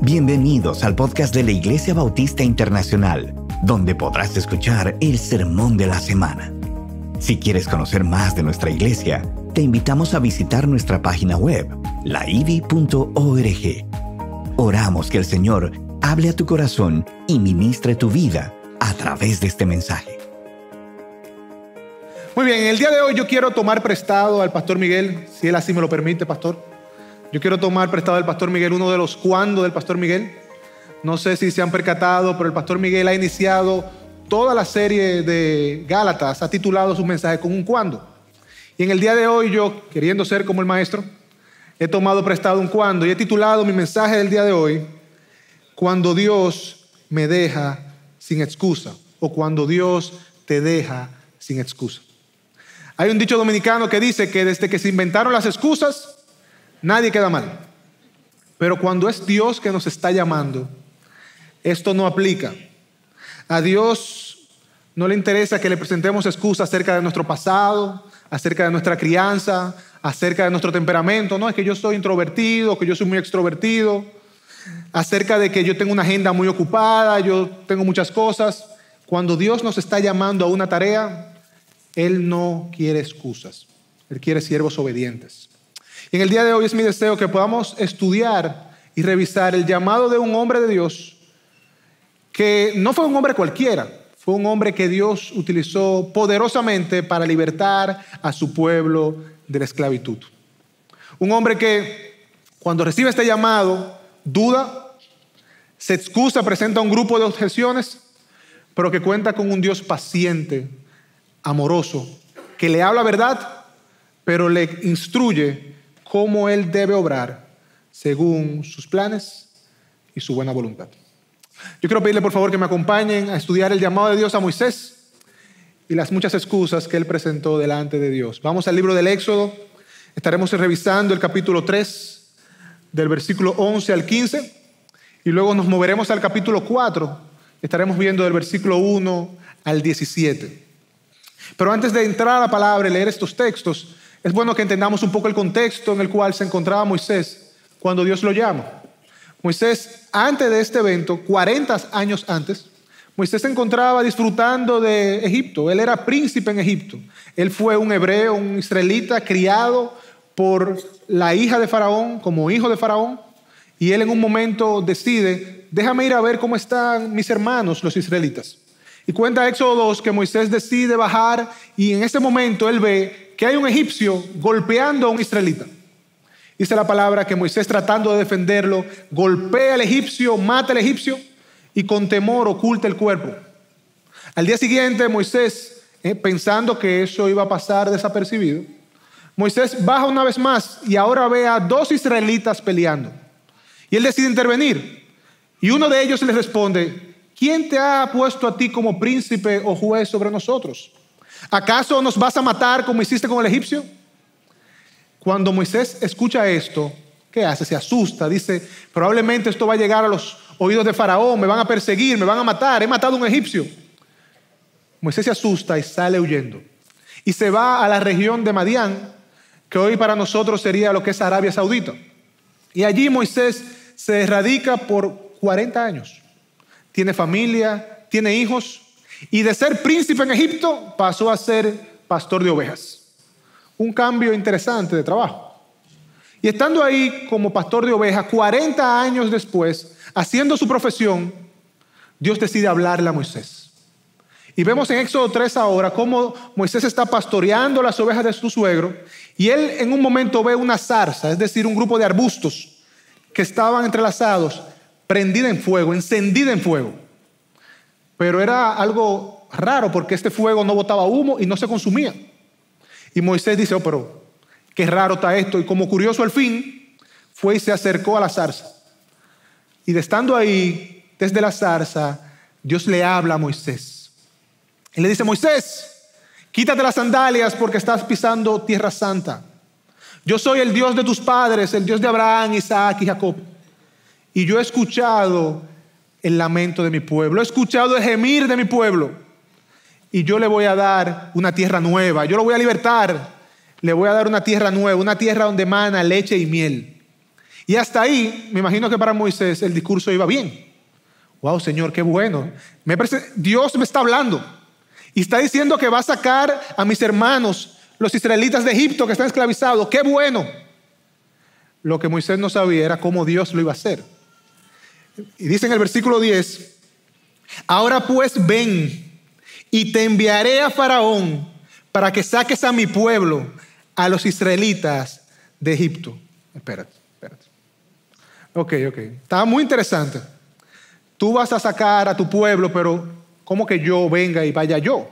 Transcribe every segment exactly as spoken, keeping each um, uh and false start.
Bienvenidos al podcast de la Iglesia Bautista Internacional, donde podrás escuchar el sermón de la semana. Si quieres conocer más de nuestra iglesia, te invitamos a visitar nuestra página web, la i v i punto org. Oramos que el Señor hable a tu corazón y ministre tu vida a través de este mensaje. Muy bien, en el día de hoy yo quiero tomar prestado al Pastor Miguel, si él así me lo permite, Pastor. Yo quiero tomar prestado al Pastor Miguel uno de los cuándo del Pastor Miguel. No sé si se han percatado, pero el Pastor Miguel ha iniciado toda la serie de Gálatas, ha titulado su mensaje con un cuándo. Y en el día de hoy yo, queriendo ser como el maestro, he tomado prestado un cuándo y he titulado mi mensaje del día de hoy, Cuando Dios me deja sin excusa, o Cuando Dios te deja sin excusa. Hay un dicho dominicano que dice que desde que se inventaron las excusas, nadie queda mal. Pero cuando es Dios que nos está llamando, esto no aplica. A Dios no le interesa que le presentemos excusas acerca de nuestro pasado, acerca de nuestra crianza, acerca de nuestro temperamento. No, es que yo soy introvertido, que yo soy muy extrovertido, acerca de que yo tengo una agenda muy ocupada, yo tengo muchas cosas. Cuando Dios nos está llamando a una tarea, Él no quiere excusas. Él quiere siervos obedientes. Y en el día de hoy es mi deseo que podamos estudiar y revisar el llamado de un hombre de Dios que no fue un hombre cualquiera, fue un hombre que Dios utilizó poderosamente para libertar a su pueblo de la esclavitud. Un hombre que cuando recibe este llamado duda, se excusa, presenta un grupo de objeciones, pero que cuenta con un Dios paciente, amoroso, que le habla verdad, pero le instruye cómo él debe obrar según sus planes y su buena voluntad. Yo quiero pedirle por favor que me acompañen a estudiar el llamado de Dios a Moisés y las muchas excusas que él presentó delante de Dios. Vamos al libro del Éxodo. Estaremos revisando el capítulo tres, del versículo once al quince, y luego nos moveremos al capítulo cuatro. Estaremos viendo del versículo uno al diecisiete. Pero antes de entrar a la palabra y leer estos textos, es bueno que entendamos un poco el contexto en el cual se encontraba Moisés cuando Dios lo llama. Moisés, antes de este evento, cuarenta años antes, Moisés se encontraba disfrutando de Egipto. Él era príncipe en Egipto. Él fue un hebreo, un israelita criado por la hija de Faraón, como hijo de Faraón. Y él en un momento decide, déjame ir a ver cómo están mis hermanos, los israelitas. Y cuenta Éxodo dos que Moisés decide bajar y en ese momento él ve que hay un egipcio golpeando a un israelita. Dice la palabra que Moisés, tratando de defenderlo, golpea al egipcio, mata al egipcio y con temor oculta el cuerpo. Al día siguiente Moisés, eh, pensando que eso iba a pasar desapercibido, Moisés baja una vez más y ahora ve a dos israelitas peleando. Y él decide intervenir. Y uno de ellos le responde, ¿quién te ha puesto a ti como príncipe o juez sobre nosotros? ¿Acaso nos vas a matar como hiciste con el egipcio? Cuando Moisés escucha esto, ¿qué hace? Se asusta, dice, probablemente esto va a llegar a los oídos de Faraón, me van a perseguir, me van a matar, he matado a un egipcio. Moisés se asusta y sale huyendo. Y se va a la región de Madián, que hoy para nosotros sería lo que es Arabia Saudita. Y allí Moisés se radica por cuarenta años. Tiene familia, tiene hijos, y de ser príncipe en Egipto pasó a ser pastor de ovejas. Un cambio interesante de trabajo. Y estando ahí como pastor de ovejas, cuarenta años después, haciendo su profesión, Dios decide hablarle a Moisés. Y vemos en Éxodo tres ahora cómo Moisés está pastoreando las ovejas de su suegro, y él en un momento ve una zarza, es decir, un grupo de arbustos que estaban entrelazados, prendida en fuego, encendida en fuego. Pero era algo raro porque este fuego no botaba humo y no se consumía. Y Moisés dice, oh, pero qué raro está esto. Y como curioso al fin, fue y se acercó a la zarza. Y de estando ahí, desde la zarza, Dios le habla a Moisés. Y le dice, Moisés, quítate las sandalias porque estás pisando tierra santa. Yo soy el Dios de tus padres, el Dios de Abraham, Isaac y Jacob. Y yo he escuchado el lamento de mi pueblo, he escuchado el gemir de mi pueblo. Y yo le voy a dar una tierra nueva, yo lo voy a libertar. Le voy a dar una tierra nueva, una tierra donde mana leche y miel. Y hasta ahí, me imagino que para Moisés el discurso iba bien. Wow, Señor, qué bueno. Me parece, Dios me está hablando y está diciendo que va a sacar a mis hermanos, los israelitas de Egipto que están esclavizados. ¡Qué bueno! Lo que Moisés no sabía era cómo Dios lo iba a hacer. Y dice en el versículo diez, ahora pues ven y te enviaré a Faraón para que saques a mi pueblo, a los israelitas de Egipto. Espérate, espérate. Ok, ok. Estaba muy interesante. Tú vas a sacar a tu pueblo, pero ¿cómo que yo venga y vaya yo?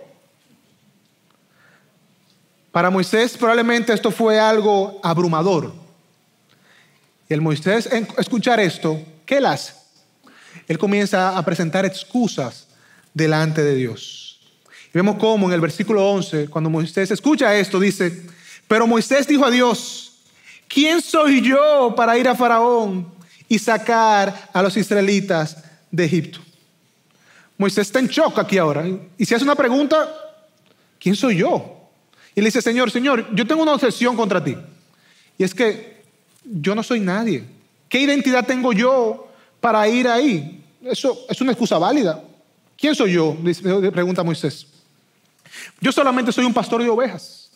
Para Moisés probablemente esto fue algo abrumador. Y el Moisés, en escuchar esto, ¿qué él hace? Él comienza a presentar excusas delante de Dios. Y vemos cómo en el versículo once, cuando Moisés escucha esto, dice, pero Moisés dijo a Dios, ¿quién soy yo para ir a Faraón y sacar a los israelitas de Egipto? Moisés está en shock aquí ahora. Y si hace una pregunta, ¿quién soy yo? Y le dice, Señor, Señor, yo tengo una obsesión contra ti. Y es que yo no soy nadie. ¿Qué identidad tengo yo para ir ahí? Eso es una excusa válida. ¿Quién soy yo? Dice, pregunta Moisés. Yo solamente soy un pastor de ovejas.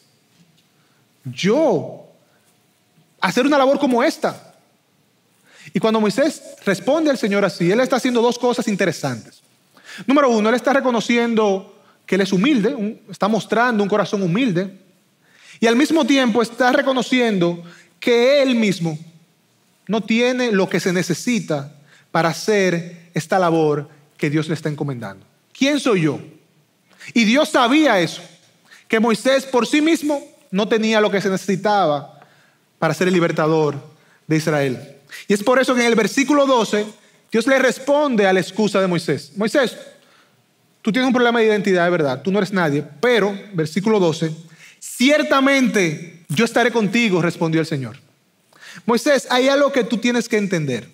Yo, hacer una labor como esta. Y cuando Moisés responde al Señor así, él está haciendo dos cosas interesantes. Número uno, él está reconociendo que él es humilde, un, está mostrando un corazón humilde. Y al mismo tiempo está reconociendo que él mismo no tiene lo que se necesita para hacer esta labor que Dios le está encomendando. ¿Quién soy yo? Y Dios sabía eso, que Moisés por sí mismo no tenía lo que se necesitaba para ser el libertador de Israel. Y es por eso que en el versículo doce, Dios le responde a la excusa de Moisés. Moisés, tú tienes un problema de identidad, de verdad, tú no eres nadie, pero, versículo doce, ciertamente yo estaré contigo, respondió el Señor. Moisés, hay algo que tú tienes que entender.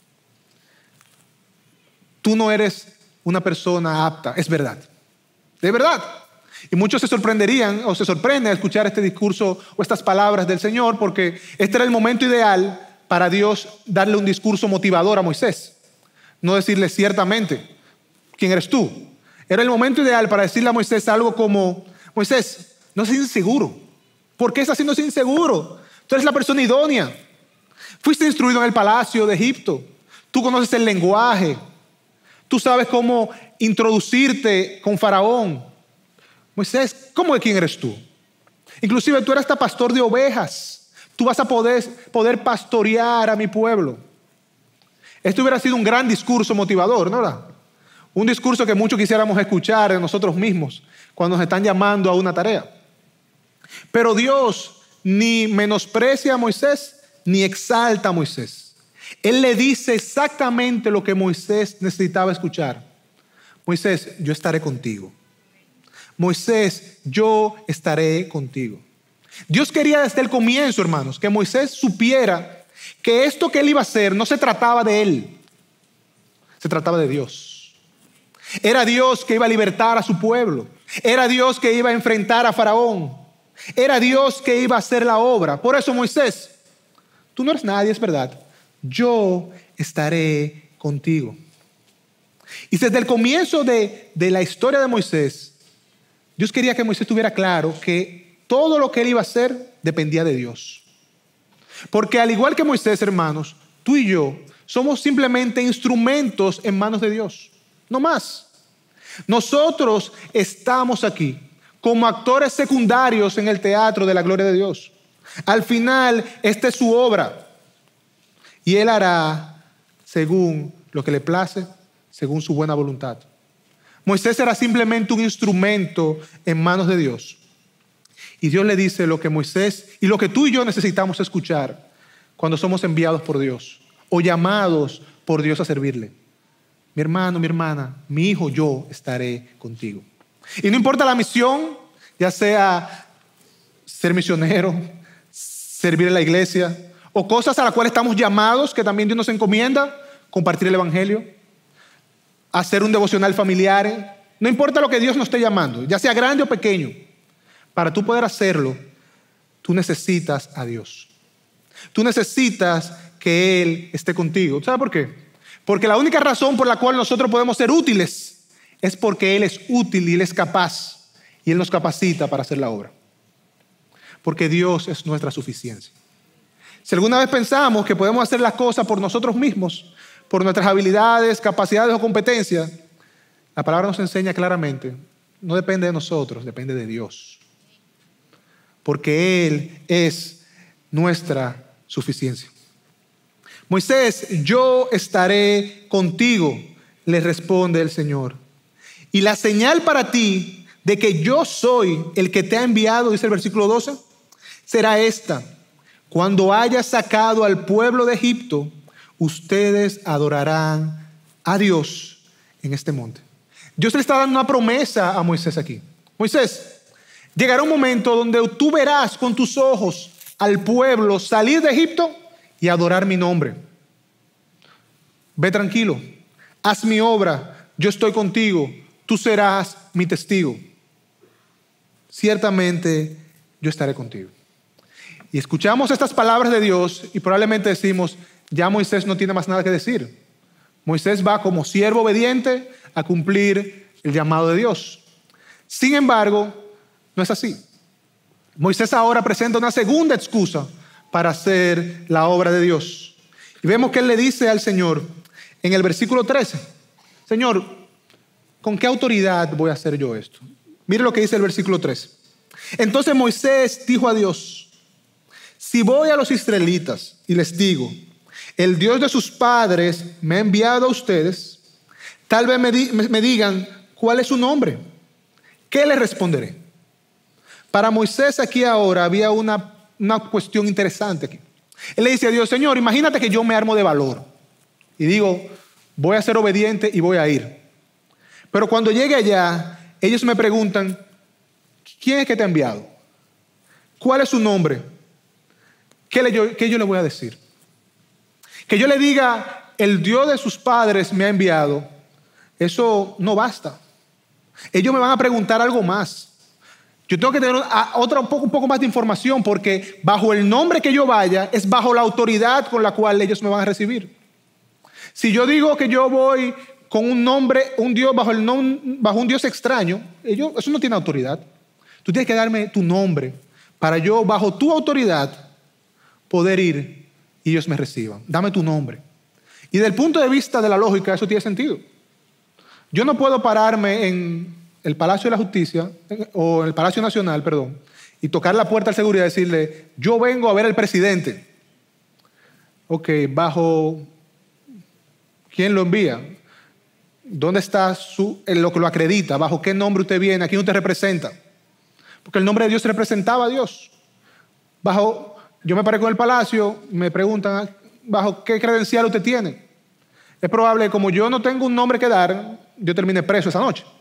Tú no eres una persona apta, es verdad. De verdad. Y muchos se sorprenderían o se sorprenden al escuchar este discurso o estas palabras del Señor, porque este era el momento ideal para Dios darle un discurso motivador a Moisés. No decirle ciertamente, ¿quién eres tú? Era el momento ideal para decirle a Moisés algo como, Moisés, no seas inseguro. ¿Por qué estás siendo inseguro? Tú eres la persona idónea. Fuiste instruido en el palacio de Egipto. Tú conoces el lenguaje. Tú sabes cómo introducirte con Faraón. Moisés, ¿cómo de quién eres tú? Inclusive tú eres hasta pastor de ovejas. Tú vas a poder, poder pastorear a mi pueblo. Esto hubiera sido un gran discurso motivador, ¿no? ¿verdad? Un discurso que muchos quisiéramos escuchar de nosotros mismos cuando nos están llamando a una tarea. Pero Dios ni menosprecia a Moisés ni exalta a Moisés. Él le dice exactamente lo que Moisés necesitaba escuchar. Moisés, yo estaré contigo. Moisés, yo estaré contigo. Dios quería desde el comienzo, hermanos, que Moisés supiera que esto que él iba a hacer no se trataba de él, se trataba de Dios. Era Dios que iba a libertar a su pueblo. Era Dios que iba a enfrentar a Faraón. Era Dios que iba a hacer la obra. Por eso, Moisés, tú no eres nadie, es verdad. Yo estaré contigo. Y desde el comienzo de, de la historia de Moisés, Dios quería que Moisés tuviera claro que todo lo que él iba a hacer dependía de Dios. Porque al igual que Moisés, hermanos, tú y yo somos simplemente instrumentos en manos de Dios. No más. Nosotros estamos aquí como actores secundarios en el teatro de la gloria de Dios. Al final, esta es su obra. Y Él hará según lo que le place, según su buena voluntad. Moisés era simplemente un instrumento en manos de Dios. Y Dios le dice lo que Moisés y lo que tú y yo necesitamos escuchar cuando somos enviados por Dios o llamados por Dios a servirle. Mi hermano, mi hermana, mi hijo, yo estaré contigo. Y no importa la misión, ya sea ser misionero, servir en la iglesia, o cosas a las cuales estamos llamados, que también Dios nos encomienda, compartir el evangelio, hacer un devocional familiar. No importa lo que Dios nos esté llamando, ya sea grande o pequeño, para tú poder hacerlo, tú necesitas a Dios. Tú necesitas que Él esté contigo. ¿Sabe por qué? Porque la única razón por la cual nosotros podemos ser útiles es porque Él es útil y Él es capaz y Él nos capacita para hacer la obra. Porque Dios es nuestra suficiencia. Si alguna vez pensamos que podemos hacer las cosas por nosotros mismos, por nuestras habilidades, capacidades o competencias, la palabra nos enseña claramente, no depende de nosotros, depende de Dios. Porque Él es nuestra suficiencia. Moisés, yo estaré contigo, le responde el Señor. Y la señal para ti de que yo soy el que te ha enviado, dice el versículo doce, será esta: cuando hayas sacado al pueblo de Egipto, ustedes adorarán a Dios en este monte. Dios le está dando una promesa a Moisés aquí. Moisés, llegará un momento donde tú verás con tus ojos al pueblo salir de Egipto y adorar mi nombre. Ve tranquilo, haz mi obra, yo estoy contigo, tú serás mi testigo. Ciertamente yo estaré contigo. Y escuchamos estas palabras de Dios y probablemente decimos, ya Moisés no tiene más nada que decir. Moisés va como siervo obediente a cumplir el llamado de Dios. Sin embargo, no es así. Moisés ahora presenta una segunda excusa para hacer la obra de Dios. Y vemos que él le dice al Señor en el versículo trece, Señor, ¿con qué autoridad voy a hacer yo esto? Mire lo que dice el versículo trece. Entonces Moisés dijo a Dios, si voy a los israelitas y les digo, el Dios de sus padres me ha enviado a ustedes, tal vez me, di- me digan, ¿cuál es su nombre? ¿Qué les responderé? Para Moisés aquí ahora había una, una cuestión interesante aquí. Él le dice a Dios, Señor, imagínate que yo me armo de valor y digo, voy a ser obediente y voy a ir. Pero cuando llegue allá, ellos me preguntan, ¿quién es que te ha enviado? ¿Cuál es su nombre? ¿Qué, le, yo, qué yo le voy a decir? Que yo le diga, el Dios de sus padres me ha enviado, eso no basta. Ellos me van a preguntar algo más. Yo tengo que tener otra, un, poco, un poco más de información porque bajo el nombre que yo vaya es bajo la autoridad con la cual ellos me van a recibir. Si yo digo que yo voy con un nombre, un Dios bajo, el nom, bajo un Dios extraño, ellos, eso no tiene autoridad. Tú tienes que darme tu nombre para yo bajo tu autoridad poder ir y ellos me reciban. Dame tu nombre. Y desde el punto de vista de la lógica eso tiene sentido. Yo no puedo pararme en el Palacio de la Justicia, o en el Palacio Nacional, perdón, y tocar la puerta al seguridad y decirle, yo vengo a ver al presidente. Ok, bajo, ¿quién lo envía? ¿Dónde está su, lo que lo acredita? ¿Bajo qué nombre usted viene? ¿A quién usted representa? Porque el nombre de Dios representaba a Dios. Bajo, yo me paré con el palacio, me preguntan, ¿bajo qué credencial usted tiene? Es probable, como yo no tengo un nombre que dar, yo termine preso esa noche.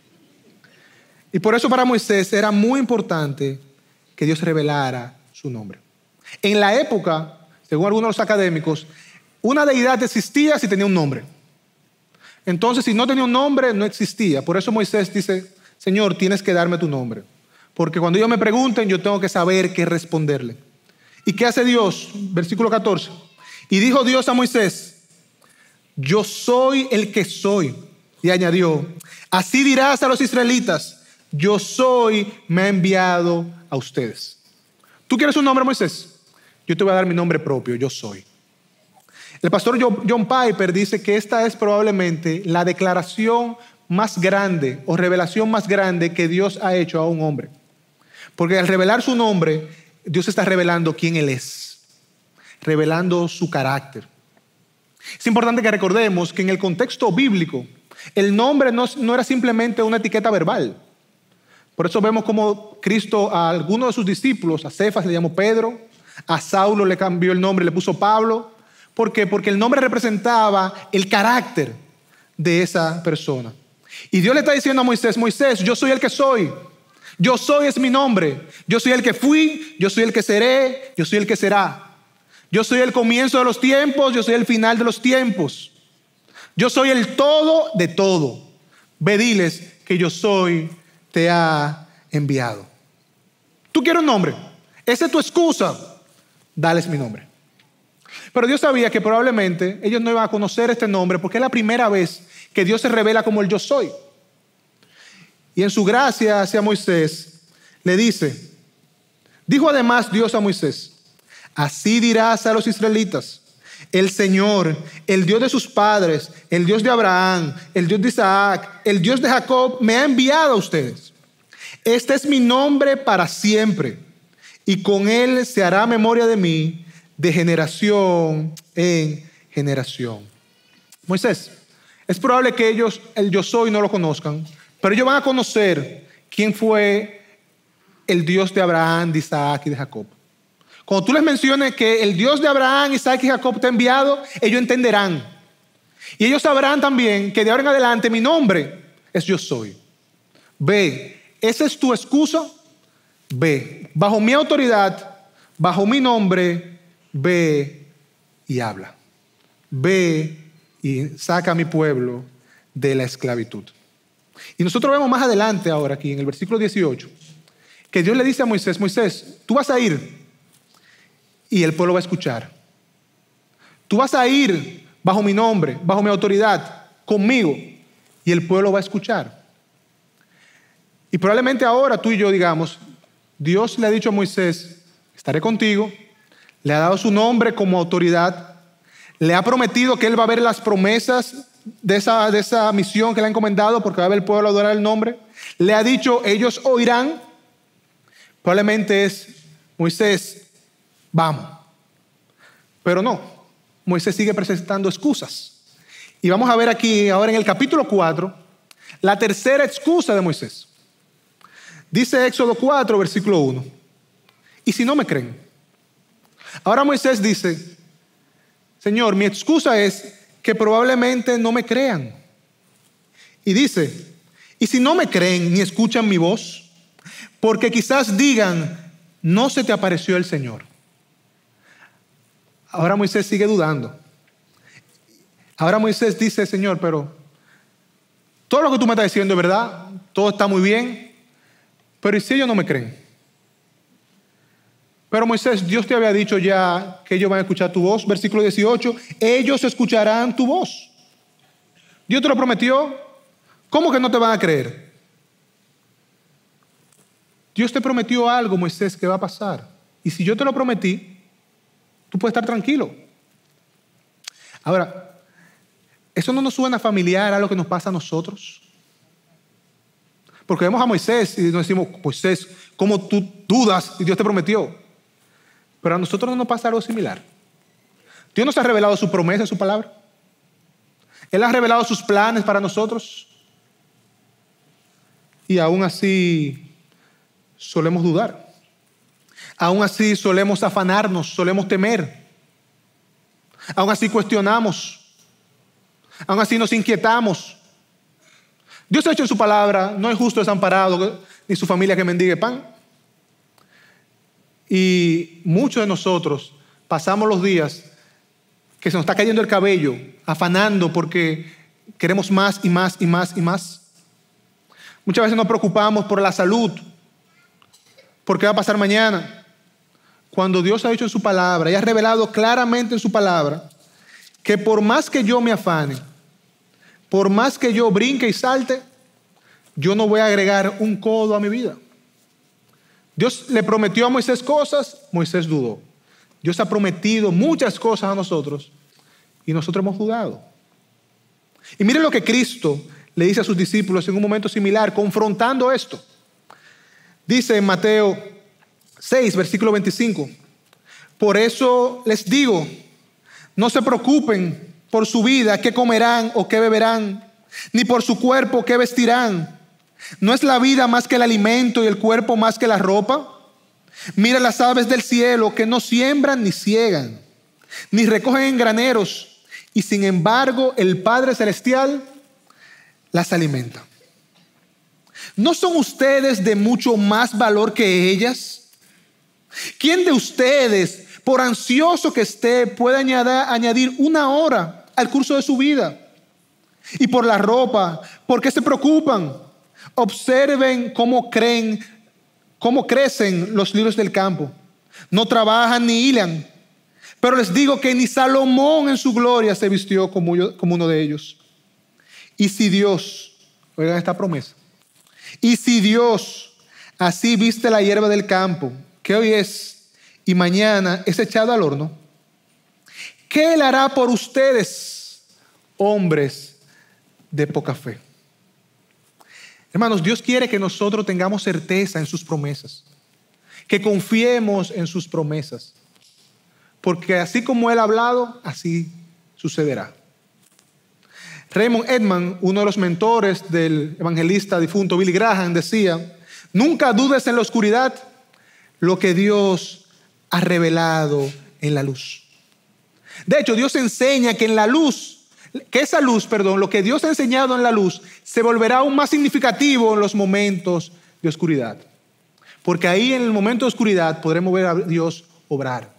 Y por eso para Moisés era muy importante que Dios revelara su nombre. En la época, según algunos de los académicos, una deidad existía si tenía un nombre. Entonces, si no tenía un nombre, no existía. Por eso Moisés dice, Señor, tienes que darme tu nombre. Porque cuando ellos me pregunten, yo tengo que saber qué responderle. ¿Y qué hace Dios? Versículo catorce. Y dijo Dios a Moisés, yo soy el que soy. Y añadió, así dirás a los israelitas, yo soy, me ha enviado a ustedes. ¿Tú quieres un nombre, Moisés? Yo te voy a dar mi nombre propio, yo soy. El pastor John Piper dice que esta es probablemente la declaración más grande o revelación más grande que Dios ha hecho a un hombre. Porque al revelar su nombre, Dios está revelando quién Él es, revelando su carácter. Es importante que recordemos que en el contexto bíblico, el nombre no, no era simplemente una etiqueta verbal. Por eso vemos como Cristo a algunos de sus discípulos, a Cefas le llamó Pedro, a Saulo le cambió el nombre y le puso Pablo. ¿Por qué? Porque el nombre representaba el carácter de esa persona. Y Dios le está diciendo a Moisés, Moisés, yo soy el que soy. Yo soy es mi nombre. Yo soy el que fui, yo soy el que seré, yo soy el que será. Yo soy el comienzo de los tiempos, yo soy el final de los tiempos. Yo soy el todo de todo. Ve, diles que yo soy, te ha enviado. ¿Tú quieres un nombre? Esa es tu excusa. Dales mi nombre. Pero Dios sabía que probablemente ellos no iban a conocer este nombre porque es la primera vez que Dios se revela como el yo soy. Y en su gracia hacia Moisés le dice, dijo además Dios a Moisés, así dirás a los israelitas, el Señor, el Dios de sus padres, el Dios de Abraham, el Dios de Isaac, el Dios de Jacob, me ha enviado a ustedes. Este es mi nombre para siempre, y con él se hará memoria de mí de generación en generación. Moisés, es probable que ellos, el yo soy, no lo conozcan, pero ellos van a conocer quién fue el Dios de Abraham, de Isaac y de Jacob. Cuando tú les menciones que el Dios de Abraham, Isaac y Jacob te ha enviado, ellos entenderán. Y ellos sabrán también que de ahora en adelante mi nombre es yo soy. Ve, ¿esa es tu excusa? Ve, bajo mi autoridad, bajo mi nombre, ve y habla. Ve y saca a mi pueblo de la esclavitud. Y nosotros vemos más adelante ahora aquí en el versículo dieciocho, que Dios le dice a Moisés, Moisés, tú vas a ir y el pueblo va a escuchar. Tú vas a ir bajo mi nombre, bajo mi autoridad, conmigo, y el pueblo va a escuchar. Y probablemente ahora tú y yo digamos, Dios le ha dicho a Moisés, estaré contigo, le ha dado su nombre como autoridad, le ha prometido que él va a ver las promesas de esa, de esa misión que le ha encomendado porque va a ver el pueblo adorar el nombre. Le ha dicho, ellos oirán. Probablemente es, Moisés, vamos. Pero no, Moisés sigue presentando excusas. Y vamos a ver aquí, ahora en el capítulo cuatro, la tercera excusa de Moisés. Dice Éxodo cuatro, versículo uno. Y si no me creen. Ahora Moisés dice, Señor, mi excusa es que probablemente no me crean. Y dice, y si no me creen ni escuchan mi voz, porque quizás digan, no se te apareció el Señor. Ahora Moisés sigue dudando. Ahora Moisés dice, Señor, pero todo lo que tú me estás diciendo es verdad, todo está muy bien, pero ¿y si ellos no me creen? Pero Moisés, Dios te había dicho ya que ellos van a escuchar tu voz. Versículo dieciocho, ellos escucharán tu voz. Dios te lo prometió. ¿Cómo que no te van a creer? Dios te prometió algo, Moisés, que va a pasar. Y si yo te lo prometí, tú puedes estar tranquilo. Ahora, ¿eso no nos suena familiar a lo que nos pasa a nosotros? Porque vemos a Moisés y nos decimos, Moisés, ¿cómo tú dudas y Dios te prometió? Pero a nosotros no nos pasa algo similar. Dios nos ha revelado su promesa, su palabra. Él ha revelado sus planes para nosotros. Y aún así solemos dudar. Aún así solemos afanarnos, solemos temer. Aún así cuestionamos. Aún así nos inquietamos. Dios ha hecho en su palabra, no es justo desamparado ni su familia que mendigue pan. Y muchos de nosotros pasamos los días que se nos está cayendo el cabello, afanando porque queremos más y más y más y más. Muchas veces nos preocupamos por la salud, por qué va a pasar mañana. Cuando Dios ha dicho en su palabra y ha revelado claramente en su palabra que por más que yo me afane, por más que yo brinque y salte, yo no voy a agregar un codo a mi vida. Dios le prometió a Moisés cosas, Moisés dudó. Dios ha prometido muchas cosas a nosotros y nosotros hemos dudado. Y miren lo que Cristo le dice a sus discípulos en un momento similar, confrontando esto. Dice en Mateo seis, versículo veinticinco, por eso les digo, no se preocupen por su vida, qué comerán o qué beberán, ni por su cuerpo, qué vestirán. ¿No es la vida más que el alimento y el cuerpo más que la ropa? Mira las aves del cielo que no siembran ni ciegan, ni recogen en graneros, y sin embargo el Padre Celestial las alimenta. ¿No son ustedes de mucho más valor que ellas? ¿Quién de ustedes, por ansioso que esté, puede añadir una hora al curso de su vida? Y por la ropa, ¿por qué se preocupan? Observen cómo creen, cómo crecen los lirios del campo. No trabajan ni hilan. Pero les digo que ni Salomón en su gloria se vistió como, yo, como uno de ellos. Y si Dios, oigan esta promesa, y si Dios así viste la hierba del campo, que hoy es y mañana es echado al horno, ¿qué Él hará por ustedes, hombres de poca fe? Hermanos, Dios quiere que nosotros tengamos certeza en sus promesas, que confiemos en sus promesas, porque así como Él ha hablado, así sucederá. Raymond Edman, uno de los mentores del evangelista difunto Billy Graham, decía: nunca dudes en la oscuridad lo que Dios ha revelado en la luz. De hecho, Dios enseña que en la luz, que esa luz, perdón, lo que Dios ha enseñado en la luz se volverá aún más significativo en los momentos de oscuridad. Porque ahí en el momento de oscuridad podremos ver a Dios obrar.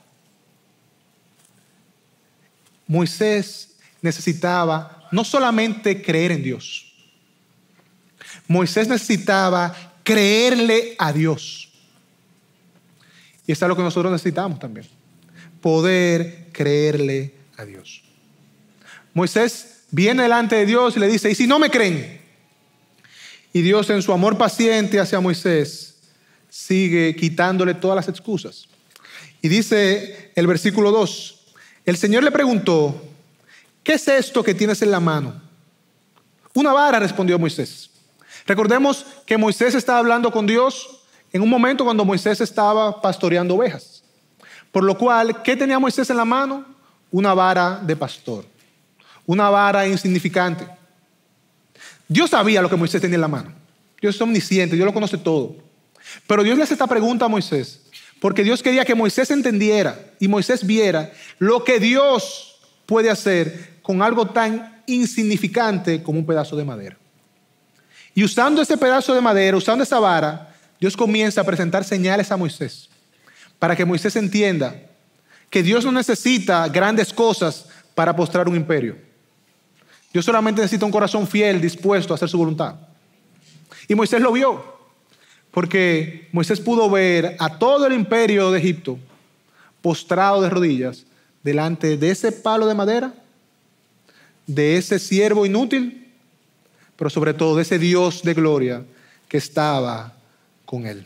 Moisés necesitaba no solamente creer en Dios. Moisés necesitaba creerle a Dios. Y eso es lo que nosotros necesitamos también. Poder creerle a Dios. Moisés viene delante de Dios y le dice: ¿y si no me creen? Y Dios, en su amor paciente hacia Moisés, sigue quitándole todas las excusas. Y dice el versículo dos: el Señor le preguntó: ¿qué es esto que tienes en la mano? Una vara, respondió Moisés. Recordemos que Moisés estaba hablando con Dios en un momento cuando Moisés estaba pastoreando ovejas. Por lo cual, ¿qué tenía Moisés en la mano? Una vara de pastor. Una vara insignificante. Dios sabía lo que Moisés tenía en la mano. Dios es omnisciente, Dios lo conoce todo. Pero Dios le hace esta pregunta a Moisés, porque Dios quería que Moisés entendiera y Moisés viera lo que Dios puede hacer con algo tan insignificante como un pedazo de madera. Y usando ese pedazo de madera, usando esa vara, Dios comienza a presentar señales a Moisés, para que Moisés entienda que Dios no necesita grandes cosas para postrar un imperio. Dios solamente necesita un corazón fiel, dispuesto a hacer su voluntad. Y Moisés lo vio, porque Moisés pudo ver a todo el imperio de Egipto postrado de rodillas delante de ese palo de madera, de ese siervo inútil, pero sobre todo de ese Dios de gloria que estaba con él.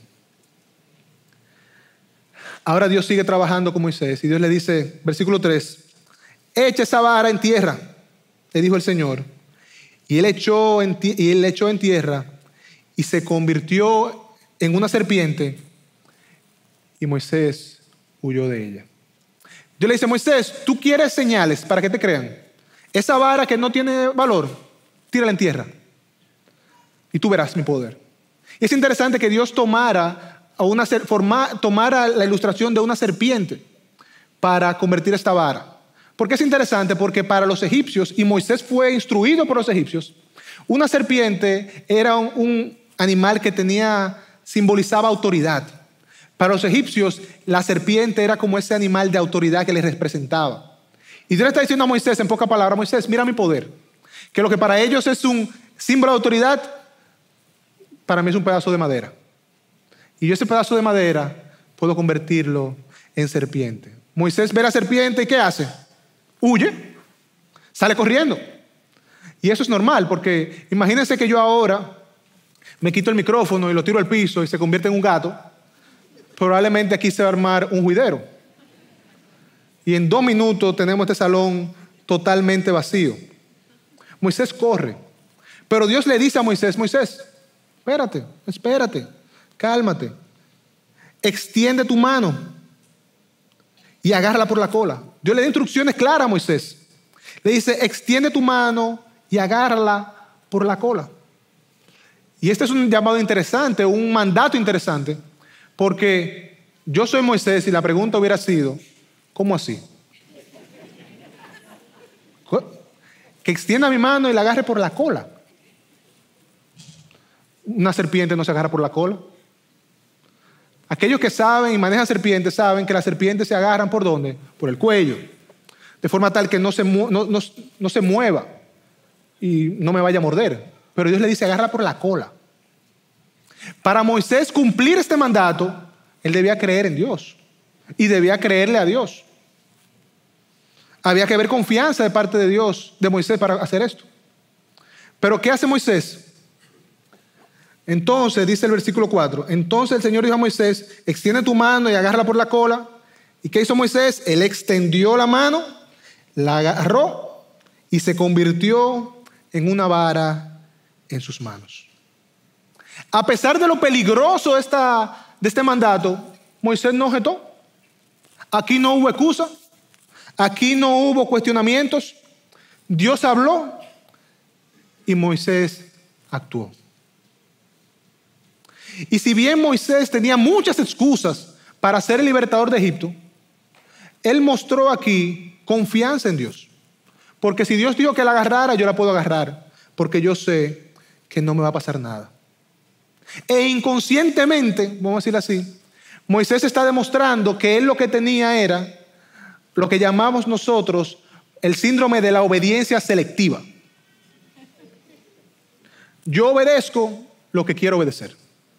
Ahora Dios sigue trabajando con Moisés y Dios le dice, versículo tres, echa esa vara en tierra, le dijo el Señor. Y él echó en, y él echó en tierra y se convirtió en una serpiente y Moisés huyó de ella. Dios le dice, Moisés, ¿tú quieres señales para que te crean? Esa vara que no tiene valor, tírala en tierra y tú verás mi poder. Y es interesante que Dios tomara, a una, forma, tomara la ilustración de una serpiente para convertir esta vara. ¿Por qué es interesante? Porque para los egipcios, y Moisés fue instruido por los egipcios, una serpiente era un, un animal que tenía, simbolizaba autoridad. Para los egipcios, la serpiente era como ese animal de autoridad que les representaba. Y Dios le está diciendo a Moisés, en pocas palabras, Moisés, mira mi poder. Que lo que para ellos es un símbolo de autoridad, para mí es un pedazo de madera. Y yo ese pedazo de madera puedo convertirlo en serpiente. Moisés ve la serpiente y ¿qué hace? Huye, sale corriendo. Y eso es normal, porque imagínense que yo ahora me quito el micrófono y lo tiro al piso y se convierte en un gato. Probablemente aquí se va a armar un juidero. Y en dos minutos tenemos este salón totalmente vacío. Moisés corre. Pero Dios le dice a Moisés, Moisés, espérate, espérate, cálmate. Extiende tu mano y agárrala por la cola. Dios le da instrucciones claras a Moisés. Le dice, extiende tu mano y agárrala por la cola. Y este es un llamado interesante, un mandato interesante, porque yo soy Moisés y la pregunta hubiera sido, ¿cómo así? Que extienda mi mano y la agarre por la cola. Una serpiente no se agarra por la cola. Aquellos que saben y manejan serpientes saben que las serpientes se agarran ¿por dónde? Por el cuello. De forma tal que no se, mu- no, no, no se mueva y no me vaya a morder. Pero Dios le dice, agárrala por la cola. Para Moisés cumplir este mandato, él debía creer en Dios y debía creerle a Dios. Había que haber confianza de parte de Dios, de Moisés, para hacer esto. Pero ¿qué hace Moisés? Entonces, dice el versículo cuatro, entonces el Señor dijo a Moisés, extiende tu mano y agárrala por la cola. ¿Y qué hizo Moisés? Él extendió la mano, la agarró y se convirtió en una vara en sus manos. A pesar de lo peligroso de, esta, de este mandato, Moisés no objetó. Aquí no hubo excusa. Aquí no hubo cuestionamientos. Dios habló y Moisés actuó. Y si bien Moisés tenía muchas excusas para ser el libertador de Egipto, él mostró aquí confianza en Dios. Porque si Dios dijo que la agarrara, yo la puedo agarrar, porque yo sé que no me va a pasar nada. E inconscientemente, vamos a decirlo así, Moisés está demostrando que él lo que tenía era lo que llamamos nosotros el síndrome de la obediencia selectiva. Yo obedezco lo que quiero obedecer.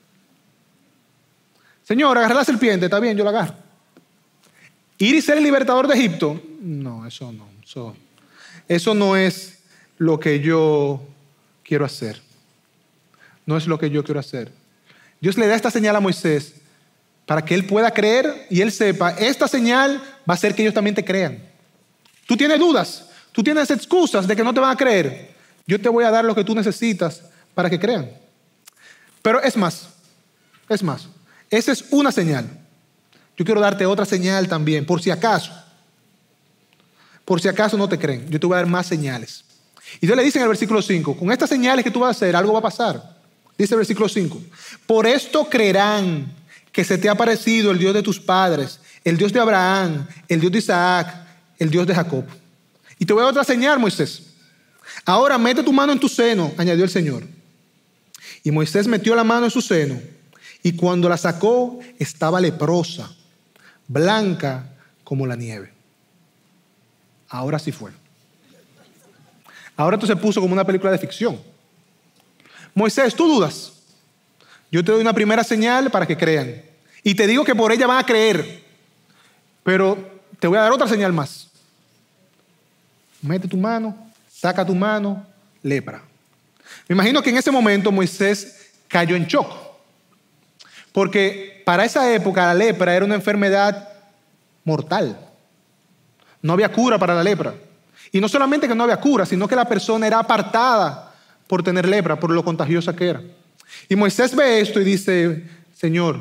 Señor, agarrar la serpiente, está bien, yo la agarro. Ir y ser el libertador de Egipto, no, eso no. Eso, eso no es lo que yo quiero hacer. No es lo que yo quiero hacer. Dios le da esta señal a Moisés para que él pueda creer y él sepa, esta señal va a hacer que ellos también te crean. Tú tienes dudas, tú tienes excusas de que no te van a creer. Yo te voy a dar lo que tú necesitas para que crean. Pero es más, es más. Esa es una señal. Yo quiero darte otra señal también, por si acaso. Por si acaso no te creen. Yo te voy a dar más señales. Y Dios le dice en el versículo cinco, con estas señales que tú vas a hacer, algo va a pasar. Dice el versículo cinco, por esto creerán que se te ha aparecido el Dios de tus padres, el Dios de Abraham, el Dios de Isaac, el Dios de Jacob. Y te voy a dar otra señal, Moisés. Ahora mete tu mano en tu seno, añadió el Señor. Y Moisés metió la mano en su seno. Y cuando la sacó, estaba leprosa, blanca como la nieve. Ahora sí fue. Ahora esto se puso como una película de ficción. Moisés, ¿tú dudas? Yo te doy una primera señal para que crean. Y te digo que por ella van a creer. Pero te voy a dar otra señal más. Mete tu mano, saca tu mano, lepra. Me imagino que en ese momento Moisés cayó en shock. Porque para esa época la lepra era una enfermedad mortal. No había cura para la lepra. Y no solamente que no había cura, sino que la persona era apartada por tener lepra, por lo contagiosa que era. Y Moisés ve esto y dice, Señor,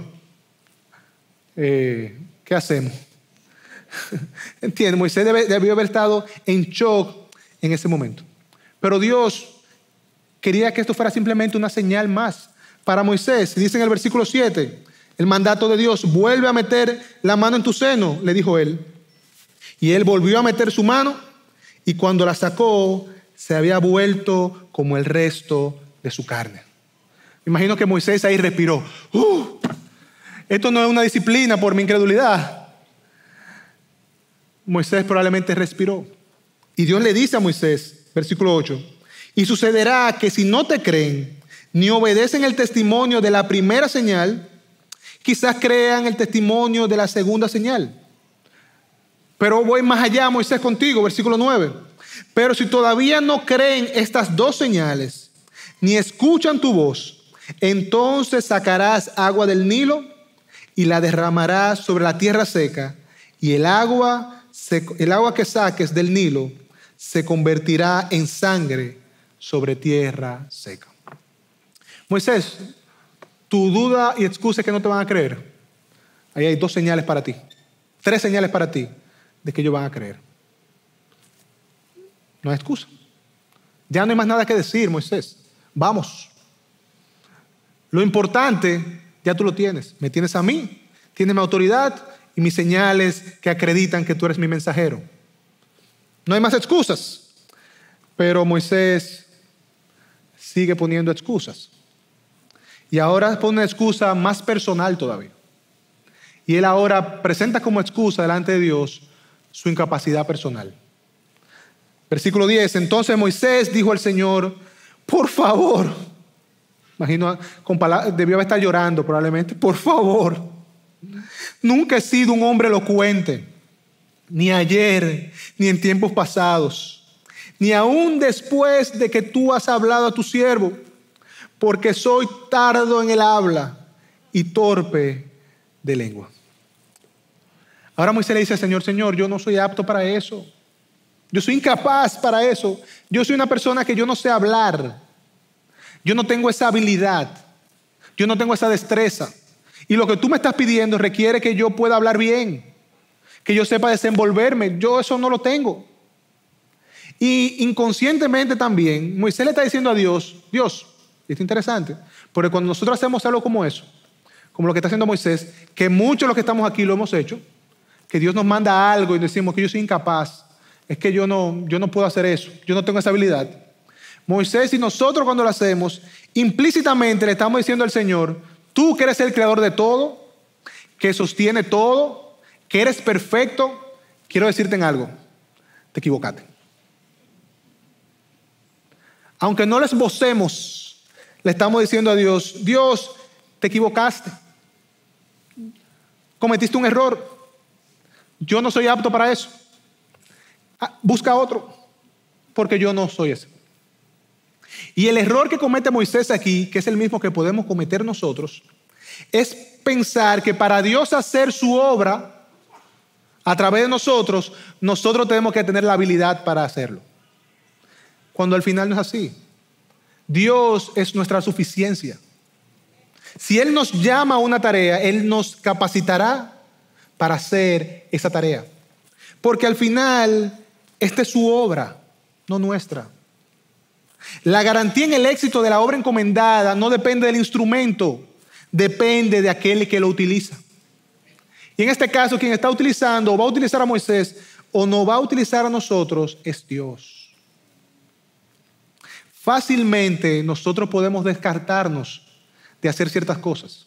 eh, ¿qué hacemos? Entiende, Moisés debe, debió haber estado en shock en ese momento. Pero Dios quería que esto fuera simplemente una señal más para Moisés. Dice en el versículo siete, el mandato de Dios, vuelve a meter la mano en tu seno, le dijo él. Y él volvió a meter su mano y cuando la sacó, se había vuelto como el resto de su carne. Me imagino que Moisés ahí respiró. Uh, esto no es una disciplina por mi incredulidad. Moisés probablemente respiró. Y Dios le dice a Moisés, versículo ocho, y sucederá que si no te creen, ni obedecen el testimonio de la primera señal, quizás crean el testimonio de la segunda señal. Pero voy más allá, Moisés, contigo, versículo nueve. Pero si todavía no creen estas dos señales, ni escuchan tu voz, entonces sacarás agua del Nilo y la derramarás sobre la tierra seca, y el agua, el agua que saques del Nilo se convertirá en sangre sobre tierra seca. Moisés, tu duda y excusa es que no te van a creer. Ahí hay dos señales para ti, tres señales para ti de que ellos van a creer. No hay excusa. Ya no hay más nada que decir, Moisés. Vamos. Lo importante ya tú lo tienes. Me tienes a mí, tienes mi autoridad y mis señales que acreditan que tú eres mi mensajero. No hay más excusas. Pero Moisés sigue poniendo excusas. Y ahora pone una excusa más personal todavía. Y él ahora presenta como excusa delante de Dios su incapacidad personal. Versículo diez. Entonces Moisés dijo al Señor, por favor, imagino, con palabras, debió estar llorando probablemente, por favor, nunca he sido un hombre elocuente. ni ayer, ni en tiempos pasados, ni aún después de que tú has hablado a tu siervo, porque soy tardo en el habla y torpe de lengua. Ahora Moisés le dice al Señor, Señor, yo no soy apto para eso. Yo soy incapaz para eso. Yo soy una persona que yo no sé hablar. Yo no tengo esa habilidad. Yo no tengo esa destreza. Y lo que tú me estás pidiendo requiere que yo pueda hablar bien, que yo sepa desenvolverme. Yo eso no lo tengo. Y inconscientemente también, Moisés le está diciendo a Dios, Dios, y esto es interesante, porque cuando nosotros hacemos algo como eso, como lo que está haciendo Moisés, que muchos de los que estamos aquí lo hemos hecho, que Dios nos manda algo y decimos que yo soy incapaz, es que yo no, yo no puedo hacer eso, yo no tengo esa habilidad. Moisés y nosotros cuando lo hacemos, implícitamente le estamos diciendo al Señor, tú que eres el creador de todo, que sostiene todo, que eres perfecto, quiero decirte en algo, te equivocaste. Aunque no lo esbocemos, le estamos diciendo a Dios, Dios, te equivocaste, cometiste un error, yo no soy apto para eso, busca otro, porque yo no soy ese. Y el error que comete Moisés aquí, que es el mismo que podemos cometer nosotros, es pensar que para Dios hacer su obra a través de nosotros, nosotros tenemos que tener la habilidad para hacerlo. Cuando al final no es así. Dios es nuestra suficiencia. Si Él nos llama a una tarea, Él nos capacitará para hacer esa tarea. Porque al final, esta es su obra, no nuestra. La garantía en el éxito de la obra encomendada no depende del instrumento, depende de aquel que lo utiliza. Y en este caso, quien está utilizando o va a utilizar a Moisés o no va a utilizar a nosotros es Dios. Fácilmente nosotros podemos descartarnos de hacer ciertas cosas.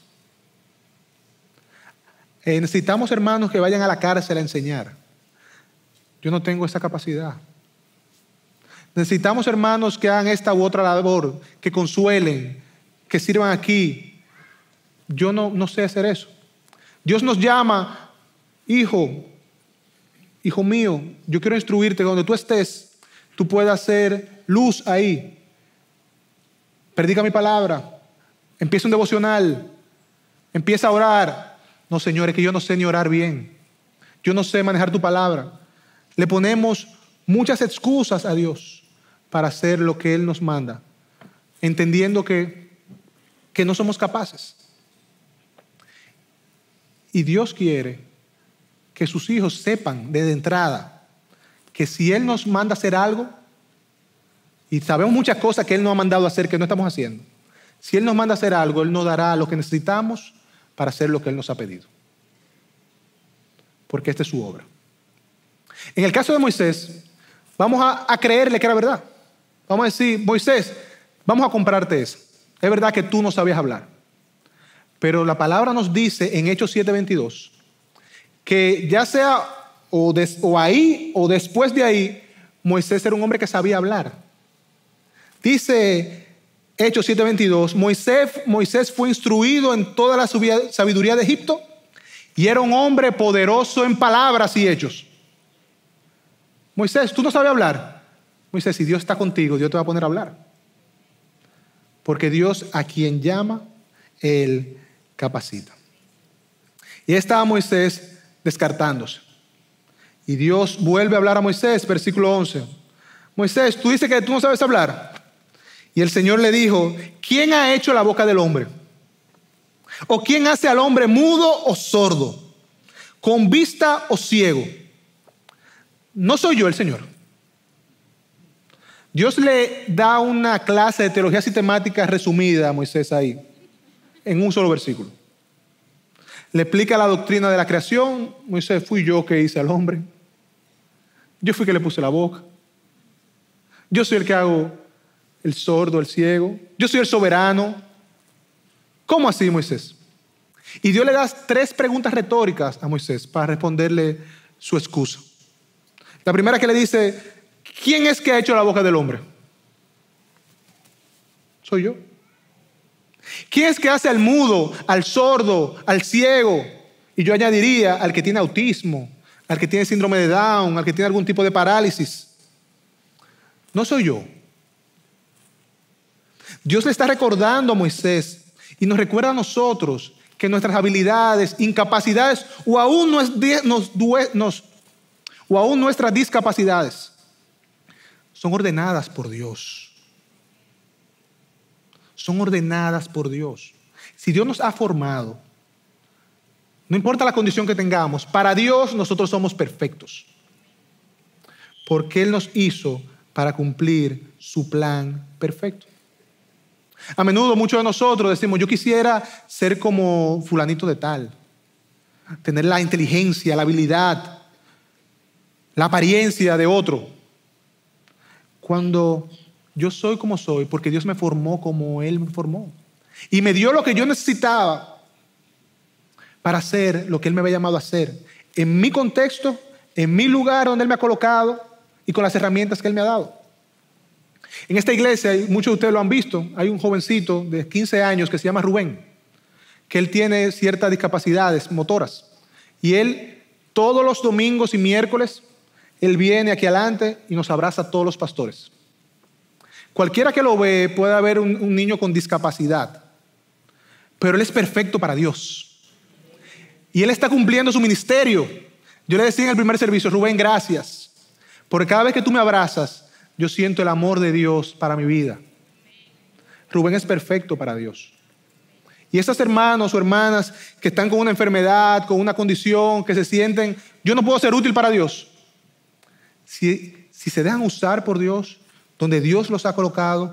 Eh, necesitamos hermanos que vayan a la cárcel a enseñar. Yo no tengo esa capacidad. Necesitamos hermanos que hagan esta u otra labor, que consuelen, que sirvan aquí. Yo no, no sé hacer eso. Dios nos llama, hijo, hijo mío, yo quiero instruirte, donde tú estés, tú puedas hacer luz ahí. Predica mi palabra, empieza un devocional, empieza a orar. No, señores, que yo no sé ni orar bien. Yo no sé manejar tu palabra. Le ponemos muchas excusas a Dios para hacer lo que Él nos manda, entendiendo que, que no somos capaces. Y Dios quiere que sus hijos sepan desde entrada que si Él nos manda a hacer algo, y sabemos muchas cosas que Él nos ha mandado a hacer que no estamos haciendo, si Él nos manda a hacer algo, Él nos dará lo que necesitamos para hacer lo que Él nos ha pedido. Porque esta es su obra. En el caso de Moisés, vamos a, a creerle que era verdad. Vamos a decir, Moisés, vamos a comprarte eso. Es verdad que tú no sabías hablar. Pero la palabra nos dice en Hechos siete veintidós que ya sea o, des, o ahí o después de ahí, Moisés era un hombre que sabía hablar. Dice Hechos siete veintidós, Moisés, Moisés fue instruido en toda la sabiduría de Egipto y era un hombre poderoso en palabras y hechos. Moisés, ¿tú no sabes hablar? Moisés, si Dios está contigo, Dios te va a poner a hablar. Porque Dios a quien llama, Él capacita. Y ahí estaba Moisés descartándose. Y Dios vuelve a hablar a Moisés, versículo once. Moisés, tú dices que tú no sabes hablar. Y el Señor le dijo, ¿quién ha hecho la boca del hombre? ¿O quién hace al hombre mudo o sordo? ¿Con vista o ciego? No soy yo el Señor. Dios le da una clase de teología sistemática resumida a Moisés ahí, en un solo versículo. Le explica la doctrina de la creación. Moisés, fui yo que hice al hombre. Yo fui que le puse la boca. Yo soy el que hago el sordo, el ciego. Yo soy el soberano. ¿Cómo así, Moisés? Y Dios le da tres preguntas retóricas a Moisés para responderle su excusa. La primera que le dice, ¿quién es que ha hecho la boca del hombre? Soy yo. ¿Quién es que hace al mudo, al sordo, al ciego? Y yo añadiría al que tiene autismo, al que tiene síndrome de Down, al que tiene algún tipo de parálisis. No soy yo. Dios le está recordando a Moisés y nos recuerda a nosotros que nuestras habilidades, incapacidades o aún, nos, nos, nos, o aún nuestras discapacidades son ordenadas por Dios. Son ordenadas por Dios. Si Dios nos ha formado, no importa la condición que tengamos, para Dios nosotros somos perfectos. Porque Él nos hizo para cumplir su plan perfecto. A menudo muchos de nosotros decimos, yo quisiera ser como fulanito de tal, tener la inteligencia, la habilidad, la apariencia de otro. Cuando yo soy como soy, porque Dios me formó como Él me formó. Y me dio lo que yo necesitaba para hacer lo que Él me había llamado a hacer, en mi contexto, en mi lugar donde Él me ha colocado y con las herramientas que Él me ha dado. En esta iglesia, y muchos de ustedes lo han visto, hay un jovencito de quince años que se llama Rubén, que él tiene ciertas discapacidades motoras. Y él, todos los domingos y miércoles, él viene aquí adelante y nos abraza a todos los pastores. Cualquiera que lo ve puede haber un, un niño con discapacidad, pero él es perfecto para Dios. Y él está cumpliendo su ministerio. Yo le decía en el primer servicio, Rubén, gracias, porque cada vez que tú me abrazas, yo siento el amor de Dios para mi vida. Rubén es perfecto para Dios. Y esos hermanos o hermanas que están con una enfermedad, con una condición, que se sienten, yo no puedo ser útil para Dios. Si, si se dejan usar por Dios, donde Dios los ha colocado,